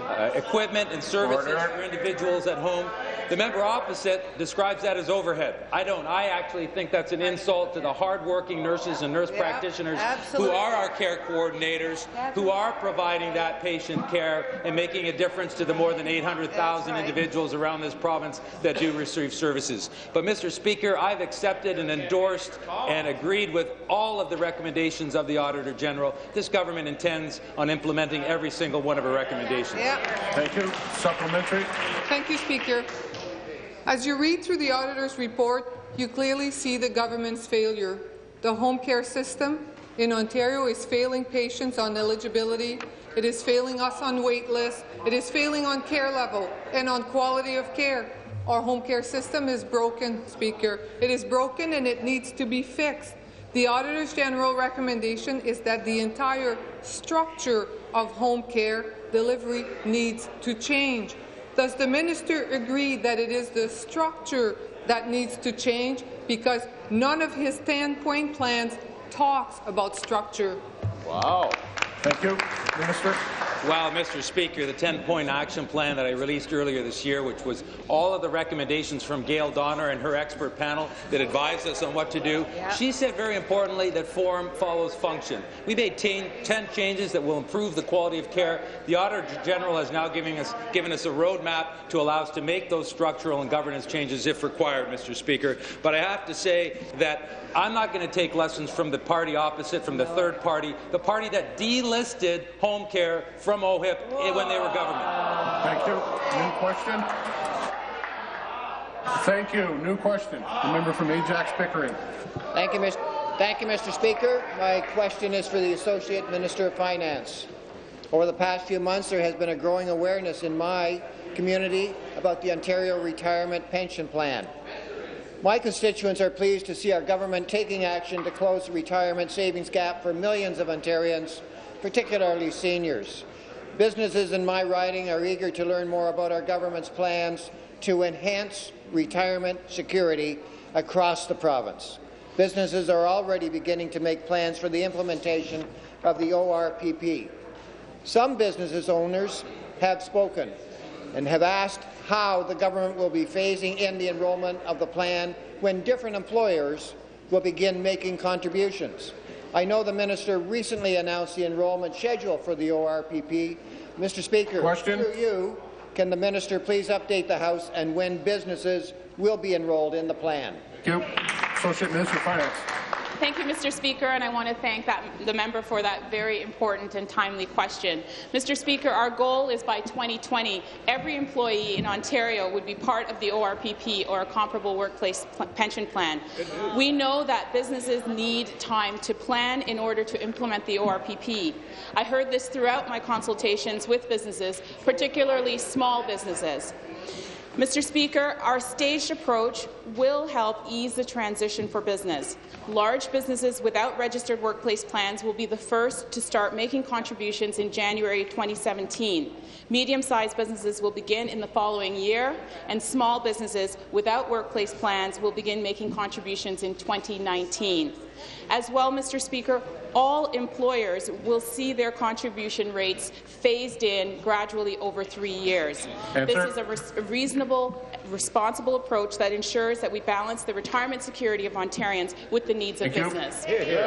equipment and services for individuals at home. The member opposite describes that as overhead. I don't. I actually think that's an insult to the hard-working nurses and nurse practitioners who are our care coordinators, who are providing that patient care and making a difference to the more than 800,000 individuals around this province that do receive services. But, Mr. Speaker, I've accepted and endorsed and agreed with all of the recommendations of the Auditor General. This government intends on implementing every single one of her recommendations. Thank you. Supplementary. Thank you, Speaker. As you read through the Auditor's report, you clearly see the government's failure. The home care system in Ontario is failing patients on eligibility. It is failing us on wait lists. It is failing on care level and on quality of care. Our home care system is broken, Speaker. It is broken and it needs to be fixed. The Auditor's General recommendation is that the entire structure of home care delivery needs to change. Does the minister agree that it is the structure that needs to change? Because none of his 10-point plans talks about structure. Wow. Thank you. Minister. Well, Mr. Speaker, the 10-point action plan that I released earlier this year, which was all of the recommendations from Gail Donner and her expert panel that advised us on what to do, she said very importantly that form follows function. We made 10 changes that will improve the quality of care. The Auditor General has now given us a roadmap to allow us to make those structural and governance changes if required, Mr. Speaker. But I have to say that I'm not going to take lessons from the party opposite, from the third party, the party that delisted home care from OHIP when they were government. Thank you. New question. Thank you. New question. The member from Ajax Pickering. Thank you, Mr. Speaker. My question is for the Associate Minister of Finance. Over the past few months, there has been a growing awareness in my community about the Ontario Retirement Pension Plan. My constituents are pleased to see our government taking action to close the retirement savings gap for millions of Ontarians, particularly seniors. Businesses in my riding are eager to learn more about our government's plans to enhance retirement security across the province. Businesses are already beginning to make plans for the implementation of the ORPP. Some business owners have spoken and have asked how the government will be phasing in the enrollment of the plan when different employers will begin making contributions. I know the minister recently announced the enrollment schedule for the ORPP. Mr. Speaker, through you, can the minister please update the House and when businesses will be enrolled in the plan? Thank you. Associate Minister of Finance. Thank you, Mr. Speaker, and I want to thank the member for that very important and timely question. Mr. Speaker, our goal is by 2020, every employee in Ontario would be part of the ORPP or a comparable workplace pension plan. We know that businesses need time to plan in order to implement the ORPP. I heard this throughout my consultations with businesses, particularly small businesses. Mr. Speaker, our staged approach will help ease the transition for business. Large businesses without registered workplace plans will be the first to start making contributions in January 2017. Medium-sized businesses will begin in the following year, and small businesses without workplace plans will begin making contributions in 2019. As well, Mr. Speaker, all employers will see their contribution rates phased in gradually over 3 years. This is a reasonable, responsible approach that ensures that we balance the retirement security of Ontarians with the needs of business.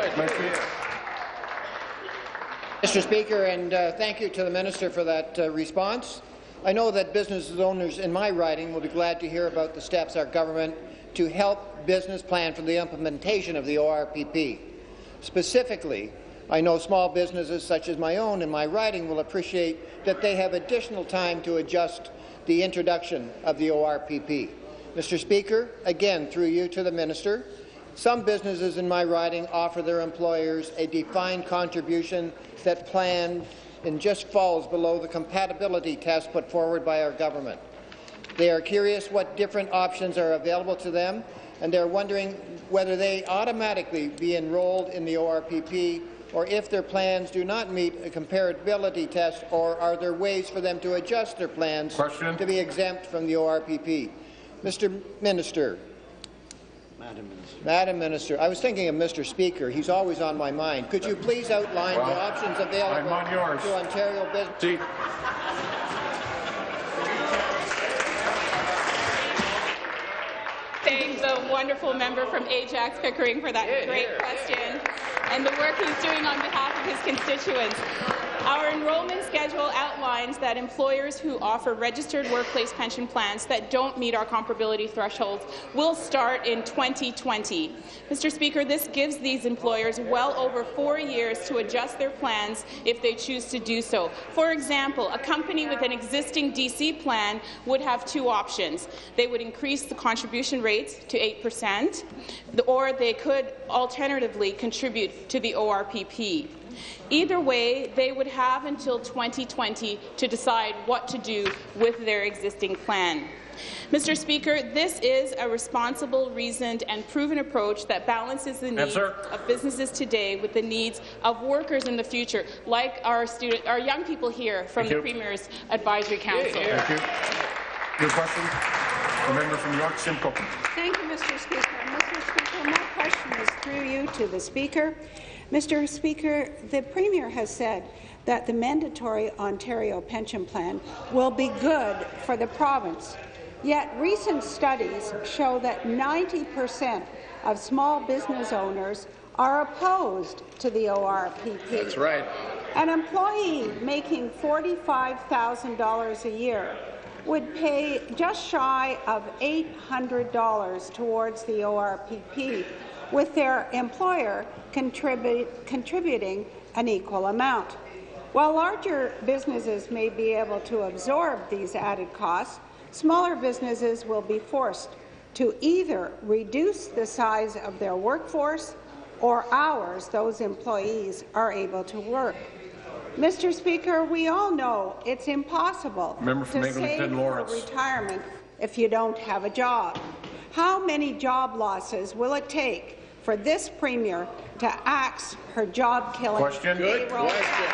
Mr. Speaker, and thank you to the minister for that response. I know that business owners in my riding will be glad to hear about the steps our government to help business plan for the implementation of the ORPP. Specifically, I know small businesses such as my own in my riding will appreciate that they have additional time to adjust the introduction of the ORPP. Mr. Speaker, again through you to the minister, some businesses in my riding offer their employers a defined contribution that plan and just falls below the compatibility test put forward by our government. They are curious what different options are available to them, and they're wondering whether they automatically be enrolled in the ORPP or if their plans do not meet a comparability test, or are there ways for them to adjust their plans to be exempt from the ORPP. Mr. Minister. Madam Minister, I was thinking of Mr. Speaker. He's always on my mind. Could you please outline the options available to Ontario business? wonderful member from Ajax Pickering for that great question and the work he's doing on behalf of his constituents. Our enrollment schedule outlines that employers who offer registered workplace pension plans that don't meet our comparability thresholds will start in 2020. Mr. Speaker, this gives these employers well over 4 years to adjust their plans if they choose to do so. For example, a company with an existing DC plan would have two options. They would increase the contribution rates to 8%, or they could alternatively contribute to the ORPP. Either way, they would have until 2020 to decide what to do with their existing plan. Mr. Speaker, this is a responsible, reasoned and proven approach that balances the needs of businesses today with the needs of workers in the future, like our young people here from the Premier's Advisory Council. Thank you. Your question? The member from York Simcoe. Thank you, Mr. Speaker. Mr. Speaker, my question is through you to the Speaker. Mr. Speaker, the Premier has said that the mandatory Ontario pension plan will be good for the province. Yet recent studies show that 90% of small business owners are opposed to the ORPP. That's right. An employee making $45,000 a year would pay just shy of $800 towards the ORPP, with their employer contributing an equal amount. While larger businesses may be able to absorb these added costs, smaller businesses will be forced to either reduce the size of their workforce or hours those employees are able to work. Mr. Speaker, we all know it's impossible to save for retirement if you don't have a job. How many job losses will it take for this Premier to axe her job-killing payroll?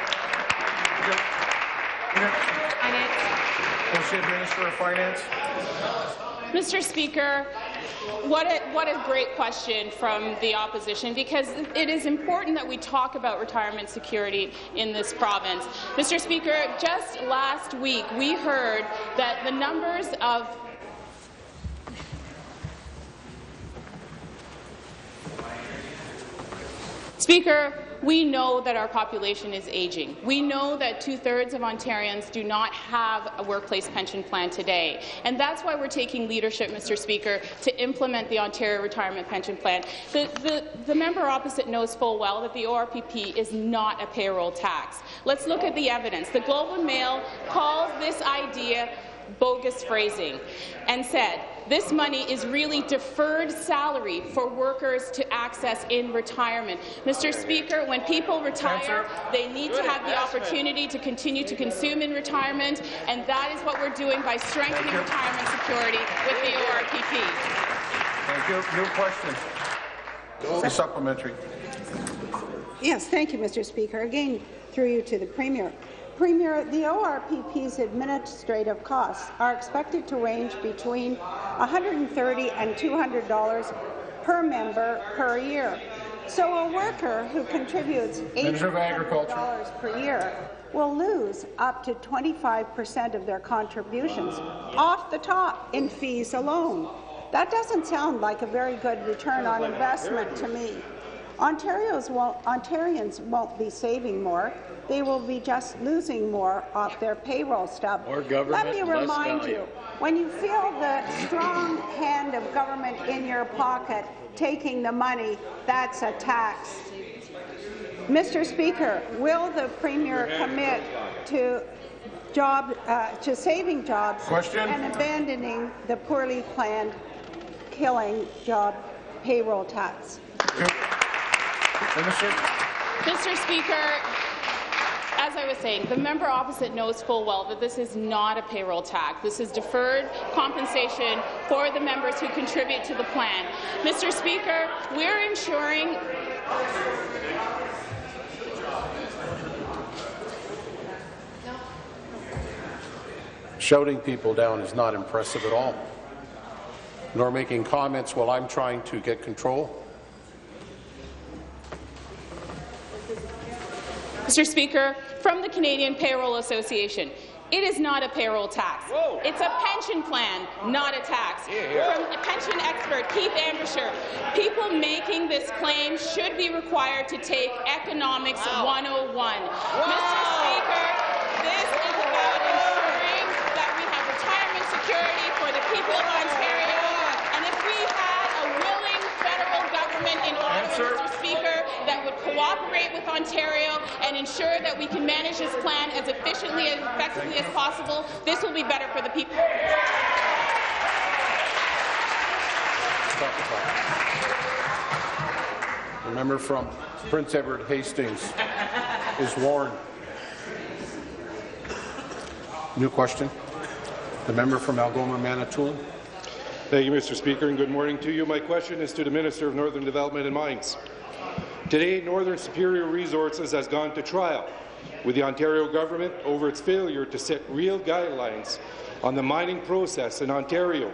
Associate Minister of Finance. Mr. Speaker, what a great question from the opposition, because it is important that we talk about retirement security in this province. Mr. Speaker, just last week we heard that the numbers of Speaker, we know that our population is aging. We know that 2/3 of Ontarians do not have a workplace pension plan today. And that's why we're taking leadership, Mr. Speaker, to implement the Ontario Retirement Pension Plan. The member opposite knows full well that the ORPP is not a payroll tax. Let's look at the evidence. The Globe and Mail calls this idea bogus phrasing and said, this money is really deferred salary for workers to access in retirement. Mr. Speaker, when people retire, they need to have the opportunity to continue to consume in retirement, and that is what we're doing by strengthening retirement security with the ORPP. Thank you. New question. Supplementary. Yes, thank you, Mr. Speaker. Again, through you to the Premier. Premier, the ORPP's administrative costs are expected to range between $130 and $200 per member per year. So a worker who contributes $800 per year will lose up to 25% of their contributions off the top in fees alone. That doesn't sound like a very good return on investment to me. Ontarians won't be saving more. They will be just losing more off their payroll stub. More government, let me remind you, when you feel the strong hand of government in your pocket taking the money, that's a tax. Mr. Speaker, will the Premier commit to saving jobs and abandoning the poorly planned killing job payroll tax? Mr. Speaker, as I was saying, the member opposite knows full well that this is not a payroll tax. This is deferred compensation for the members who contribute to the plan. Mr. Speaker, we're ensuring Shouting people down is not impressive at all, nor making comments while I'm trying to get control. Mr. Speaker, from the Canadian Payroll Association, It is not a payroll tax. Whoa. It's a pension plan, not a tax. From the pension expert, Keith Ambusher, people making this claim should be required to take Economics 101. Mr. Speaker, this is about ensuring that we have retirement security for the people of Ontario. And if we had a willing federal government in Ottawa, Mr. Speaker, that would cooperate with Ontario and ensure that we can manage this plan as efficiently and effectively as possible, this will be better for the people. The member from Prince Edward Hastings is warned. New question. The member from Algoma Manitoulin. Thank you, Mr. Speaker, and good morning to you. My question is to the Minister of Northern Development and Mines. Today, Northern Superior Resources has gone to trial with the Ontario government over its failure to set real guidelines on the mining process in Ontario.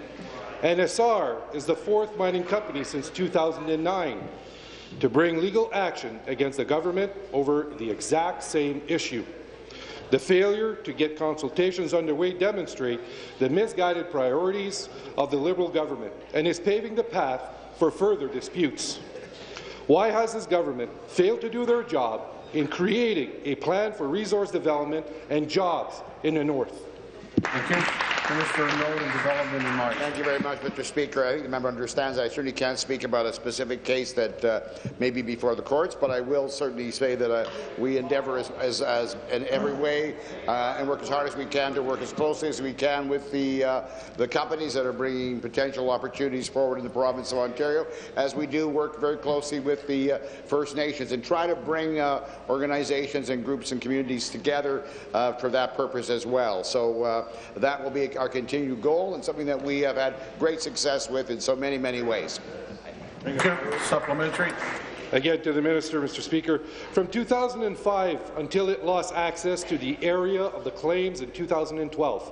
NSR is the fourth mining company since 2009 to bring legal action against the government over the exact same issue. The failure to get consultations underway demonstrate the misguided priorities of the Liberal government and is paving the path for further disputes. Why has this government failed to do their job in creating a plan for resource development and jobs in the North? Thank you. Minister of Northern Development and Mines. Thank you very much, Mr. Speaker. I think the member understands I certainly can't speak about a specific case that may be before the courts, but I will certainly say that we endeavour as in every way and work as hard as we can to work as closely as we can with the companies that are bringing potential opportunities forward in the province of Ontario, as we do work very closely with the First Nations and try to bring organizations and groups and communities together for that purpose as well. So that will be our continued goal and something that we have had great success with in so many, many ways. Thank you. Supplementary. Again to the Minister, Mr. Speaker. From 2005 until it lost access to the area of the claims in 2012,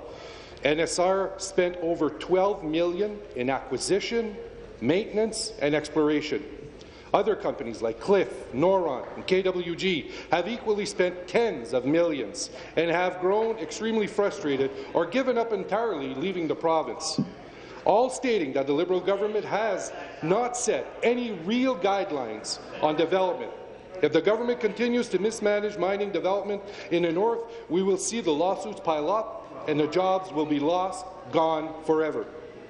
NSR spent over $12 million in acquisition, maintenance and exploration. Other companies like Cliff, Noron, and KWG have equally spent tens of millions and have grown extremely frustrated or given up entirely, leaving the province, all stating that the Liberal government has not set any real guidelines on development. If the government continues to mismanage mining development in the North, we will see the lawsuits pile up and the jobs will be lost, gone forever.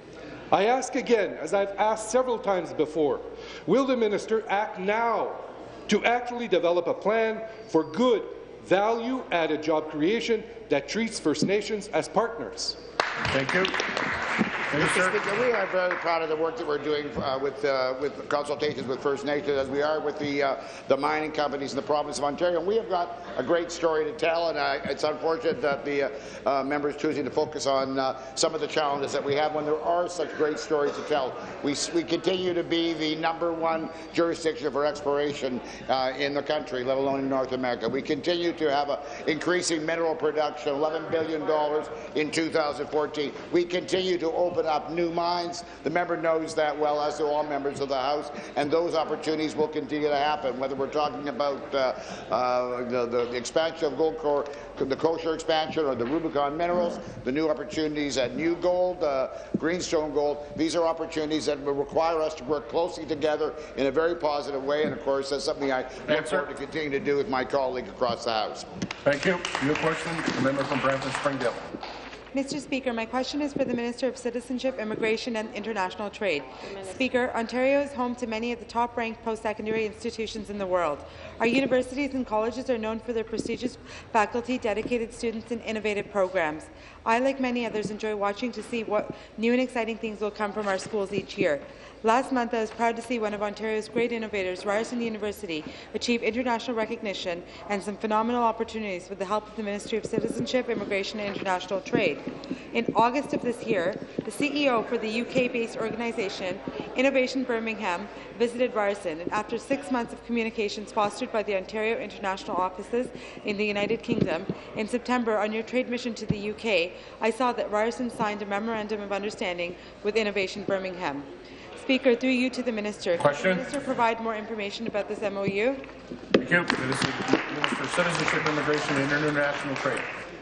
I ask again, as I've asked several times before, will the minister act now to actually develop a plan for good, value-added job creation that treats First Nations as partners? Thank you. Mr. Speaker, we are very proud of the work that we're doing with consultations with First Nations, as we are with the mining companies in the province of Ontario. And we have got a great story to tell, and it's unfortunate that the members choosing to focus on some of the challenges that we have when there are such great stories to tell. We continue to be the #1 jurisdiction for exploration in the country, let alone in North America. We continue to have an increasing mineral production, $11 billion in 2014. We continue to open up new mines. The member knows that well, as do all members of the House, and those opportunities will continue to happen, whether we're talking about the expansion of Goldcorp, the Kosher expansion, or the Rubicon Minerals, the new opportunities at New Gold, Greenstone Gold. These are opportunities that will require us to work closely together in a very positive way, and of course that's something I look forward to continue to do with my colleague across the House. Thank you. New question, the member from Brampton Springdale. Mr. Speaker, my question is for the Minister of Citizenship, Immigration and International Trade. Speaker, Ontario is home to many of the top-ranked post-secondary institutions in the world. Our universities and colleges are known for their prestigious faculty, dedicated students, and innovative programs. I, like many others, enjoy watching to see what new and exciting things will come from our schools each year. Last month, I was proud to see one of Ontario's great innovators, Ryerson University, achieve international recognition and some phenomenal opportunities with the help of the Ministry of Citizenship, Immigration and International Trade. In August of this year, the CEO for the UK-based organization Innovation Birmingham visited Ryerson, and after 6 months of communications fostered by the Ontario International Offices in the United Kingdom, in September, on your trade mission to the UK, I saw that Ryerson signed a Memorandum of Understanding with Innovation Birmingham. Speaker, through you to the Minister. Question. Can the Minister provide more information about this MOU? Thank you. Minister of Citizenship, Immigration and International Trade.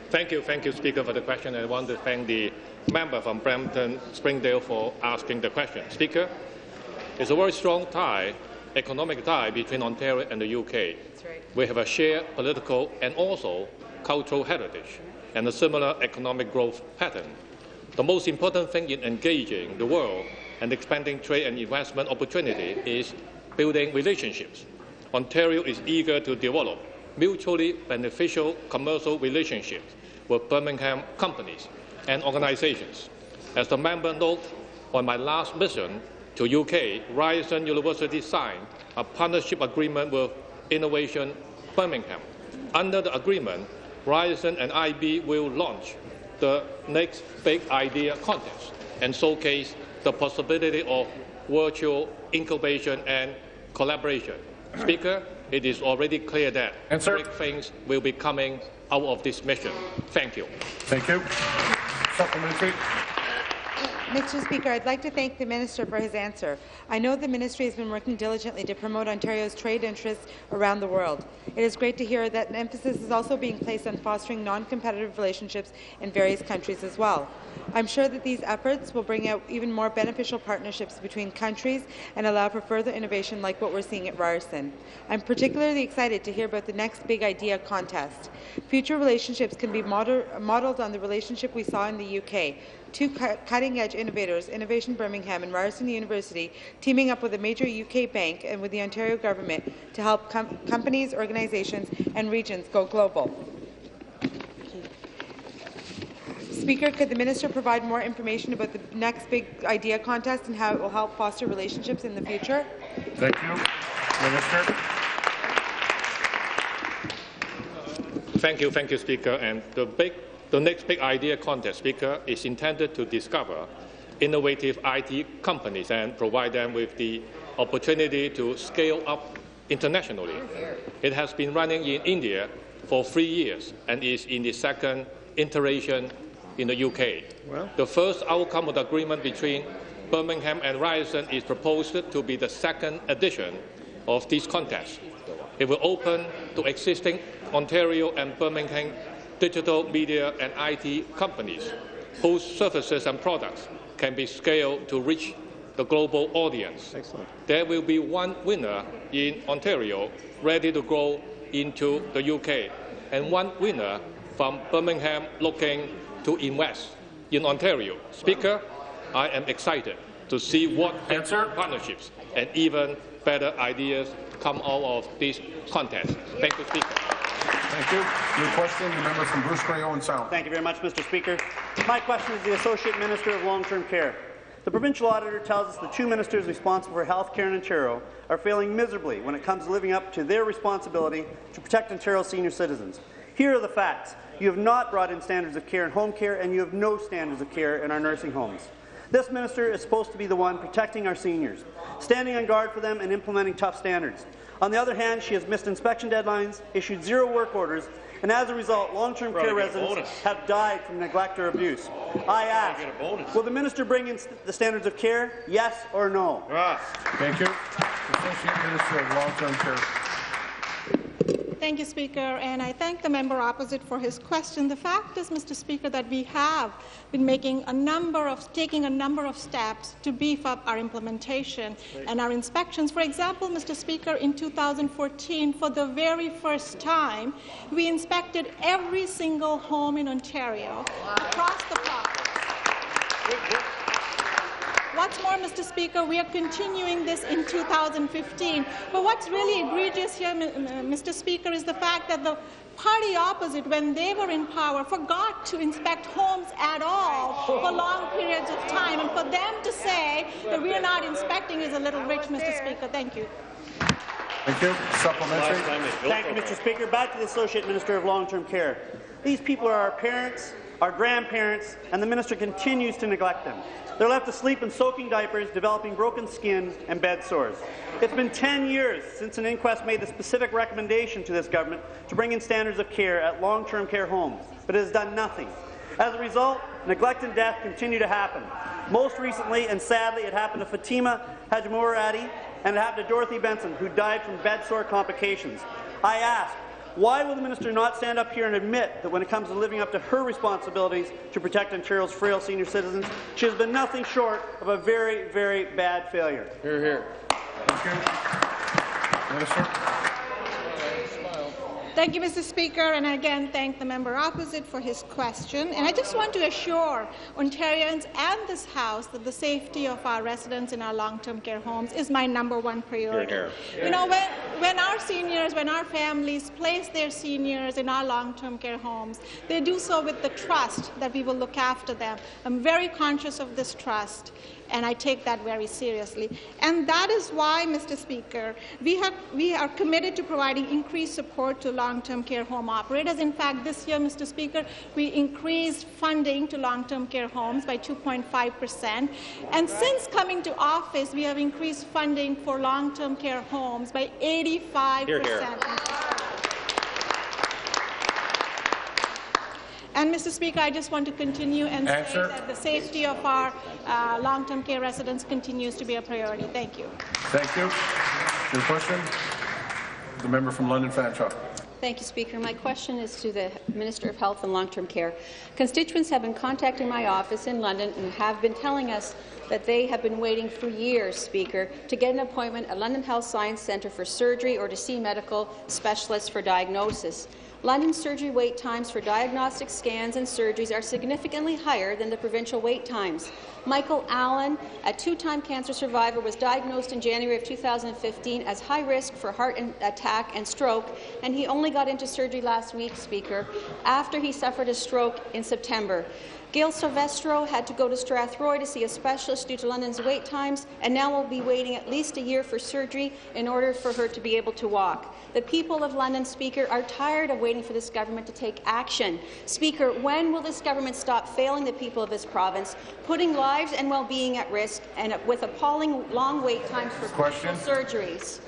Thank you, Speaker, for the question. I want to thank the member from Brampton Springdale for asking the question. Speaker, it's a very strong tie, economic tie between Ontario and the UK. That's right. We have a shared political and also cultural heritage and a similar economic growth pattern. The most important thing in engaging the world and expanding trade and investment opportunity is building relationships. Ontario is eager to develop mutually beneficial commercial relationships with Birmingham companies and organizations. As the member noted, on my last mission to UK, Ryerson University signed a partnership agreement with Innovation Birmingham. Under the agreement, Ryerson and IB will launch the next big idea contest and showcase the possibility of virtual incubation and collaboration. Speaker, it is already clear that great things will be coming out of this mission. Thank you. Thank you. Supplementary. Mr. Speaker, I'd like to thank the Minister for his answer. I know the Ministry has been working diligently to promote Ontario's trade interests around the world. It is great to hear that an emphasis is also being placed on fostering non-competitive relationships in various countries as well. I'm sure that these efforts will bring out even more beneficial partnerships between countries and allow for further innovation like what we're seeing at Ryerson. I'm particularly excited to hear about the next big idea contest. Future relationships can be modelled on the relationship we saw in the UK. Two cutting-edge innovators, Innovation Birmingham and Ryerson University, teaming up with a major UK bank and with the Ontario government to help companies, organizations and regions go global. Speaker, could the Minister provide more information about the next big idea contest and how it will help foster relationships in the future? Thank you. Minister. Thank you, Speaker. And the next big idea contest, Speaker, is intended to discover innovative IT companies and provide them with the opportunity to scale up internationally. It has been running in India for 3 years and is in the second iteration in the UK. Well, the first outcome of the agreement between Birmingham and Ryerson is proposed to be the second edition of this contest. It will open to existing Ontario and Birmingham digital media and IT companies whose services and products can be scaled to reach the global audience. Excellent. There will be one winner in Ontario ready to grow into the UK and one winner from Birmingham looking to invest in Ontario. Speaker, I am excited to see what partnerships and even better ideas come out of this contest. Thank you, Speaker. Thank you. Your question, the member from Bruce Grey, Owen Sound. Thank you very much, Mr. Speaker. My question is the Associate Minister of Long-Term Care. The provincial auditor tells us the two ministers responsible for health care in Ontario are failing miserably when it comes to living up to their responsibility to protect Ontario's senior citizens. Here are the facts. You have not brought in standards of care in home care, and you have no standards of care in our nursing homes. This minister is supposed to be the one protecting our seniors, standing on guard for them and implementing tough standards. On the other hand, she has missed inspection deadlines, issued 0 work orders, and as a result, long-term care residents have died from neglect or abuse. I ask, will the minister bring in the standards of care, yes or no? Thank you. Associate Minister of Long-Term Care. Thank you, Speaker, and I thank the member opposite for his question. The fact is, Mr. Speaker, that we have been taking a number of steps to beef up our implementation and our inspections. For example, Mr. Speaker, in 2014, for the very first time, we inspected every single home in Ontario across the province. What's more, Mr. Speaker, we are continuing this in 2015. But what's really egregious here, Mr. Speaker, is the fact that the party opposite, when they were in power, forgot to inspect homes at all for long periods of time. And for them to say that we are not inspecting is a little rich, Mr. Speaker. Thank you. Thank you. Supplementary. Thank you, Mr. Speaker. Back to the Associate Minister of Long-Term Care. These people are our parents, our grandparents, and the minister continues to neglect them. They're left asleep in soaking diapers, developing broken skin and bed sores. It's been 10 years since an inquest made the specific recommendation to this government to bring in standards of care at long-term care homes, but it has done nothing. As a result, neglect and death continue to happen. Most recently, and sadly, it happened to Fatima Hajimouradi, and it happened to Dorothy Benson, who died from bed sore complications. I ask, Why will the minister not stand up here and admit that when it comes to living up to her responsibilities to protect Ontario's frail senior citizens, she has been nothing short of a very, very bad failure? Hear, hear. Thank you. Minister. Thank you, Mr. Speaker, and again thank the member opposite for his question. And I just want to assure Ontarians and this House that the safety of our residents in our long-term care homes is my #1 priority. Hear, hear. You know, when our seniors, when our families place their seniors in our long-term care homes, they do so with the trust that we will look after them. I'm very conscious of this trust, and I take that very seriously. And that is why, Mr. Speaker, we are committed to providing increased support to long-term care home operators. In fact, this year, Mr. Speaker, we increased funding to long-term care homes by 2.5%. And since coming to office, we have increased funding for long-term care homes by 85%. Hear, hear. And, Mr. Speaker, I just want to continue and say that the safety of our long-term care residents continues to be a priority. Thank you. Thank you. Your question? The member from London Fanshawe. Thank you, Speaker. My question is to the Minister of Health and Long-Term Care. Constituents have been contacting my office in London and have been telling us that they have been waiting for years, Speaker, to get an appointment at London Health Science Centre for surgery or to see medical specialists for diagnosis. London surgery wait times for diagnostic scans and surgeries are significantly higher than the provincial wait times. Michael Allen, a two-time cancer survivor, was diagnosed in January of 2015 as high risk for heart attack and stroke, and he only got into surgery last week, Speaker, after he suffered a stroke in September. Gail Silvestro had to go to Strathroy to see a specialist due to London's wait times, and now will be waiting at least a year for surgery in order for her to be able to walk. The people of London, Speaker, are tired of waiting for this government to take action. Speaker, when will this government stop failing the people of this province, putting lives and well-being at risk, and with appalling long wait times for critical surgeries?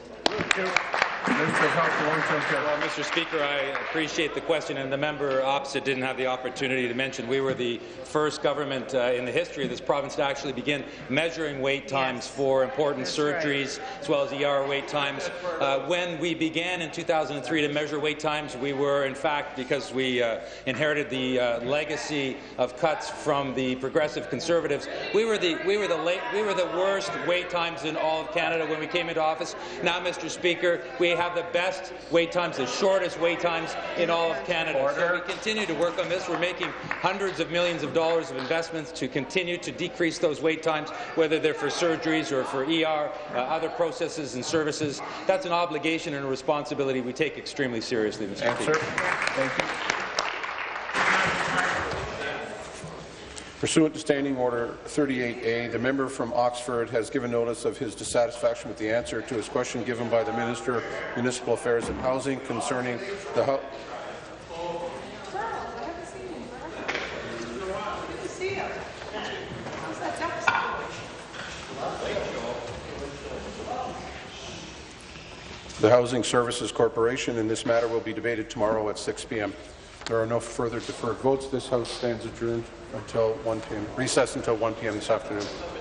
Well, Mr. Speaker, I appreciate the question, and the member opposite didn't have the opportunity to mention we were the first government in the history of this province to actually begin measuring wait times for important surgeries, as well as ER wait times. When we began in 2003 to measure wait times, we were, in fact, because we inherited the legacy of cuts from the Progressive Conservatives, we were the worst wait times in all of Canada when we came into office. Now, Mr. Speaker, we have the best wait times, the shortest wait times in all of Canada. So we continue to work on this. We're making hundreds of millions of dollars of investments to continue to decrease those wait times, whether they're for surgeries or for ER, other processes and services. That's an obligation and a responsibility we take extremely seriously, Mr. Speaker. Thank you. Pursuant to Standing Order 38A, the member from Oxford has given notice of his dissatisfaction with the answer to his question given by the Minister of Municipal Affairs and Housing concerning the Housing Services Corporation. In this matter will be debated tomorrow at 6 p.m. There are no further deferred votes. This House stands adjourned until 1 p.m. Recess until 1 p.m. this afternoon.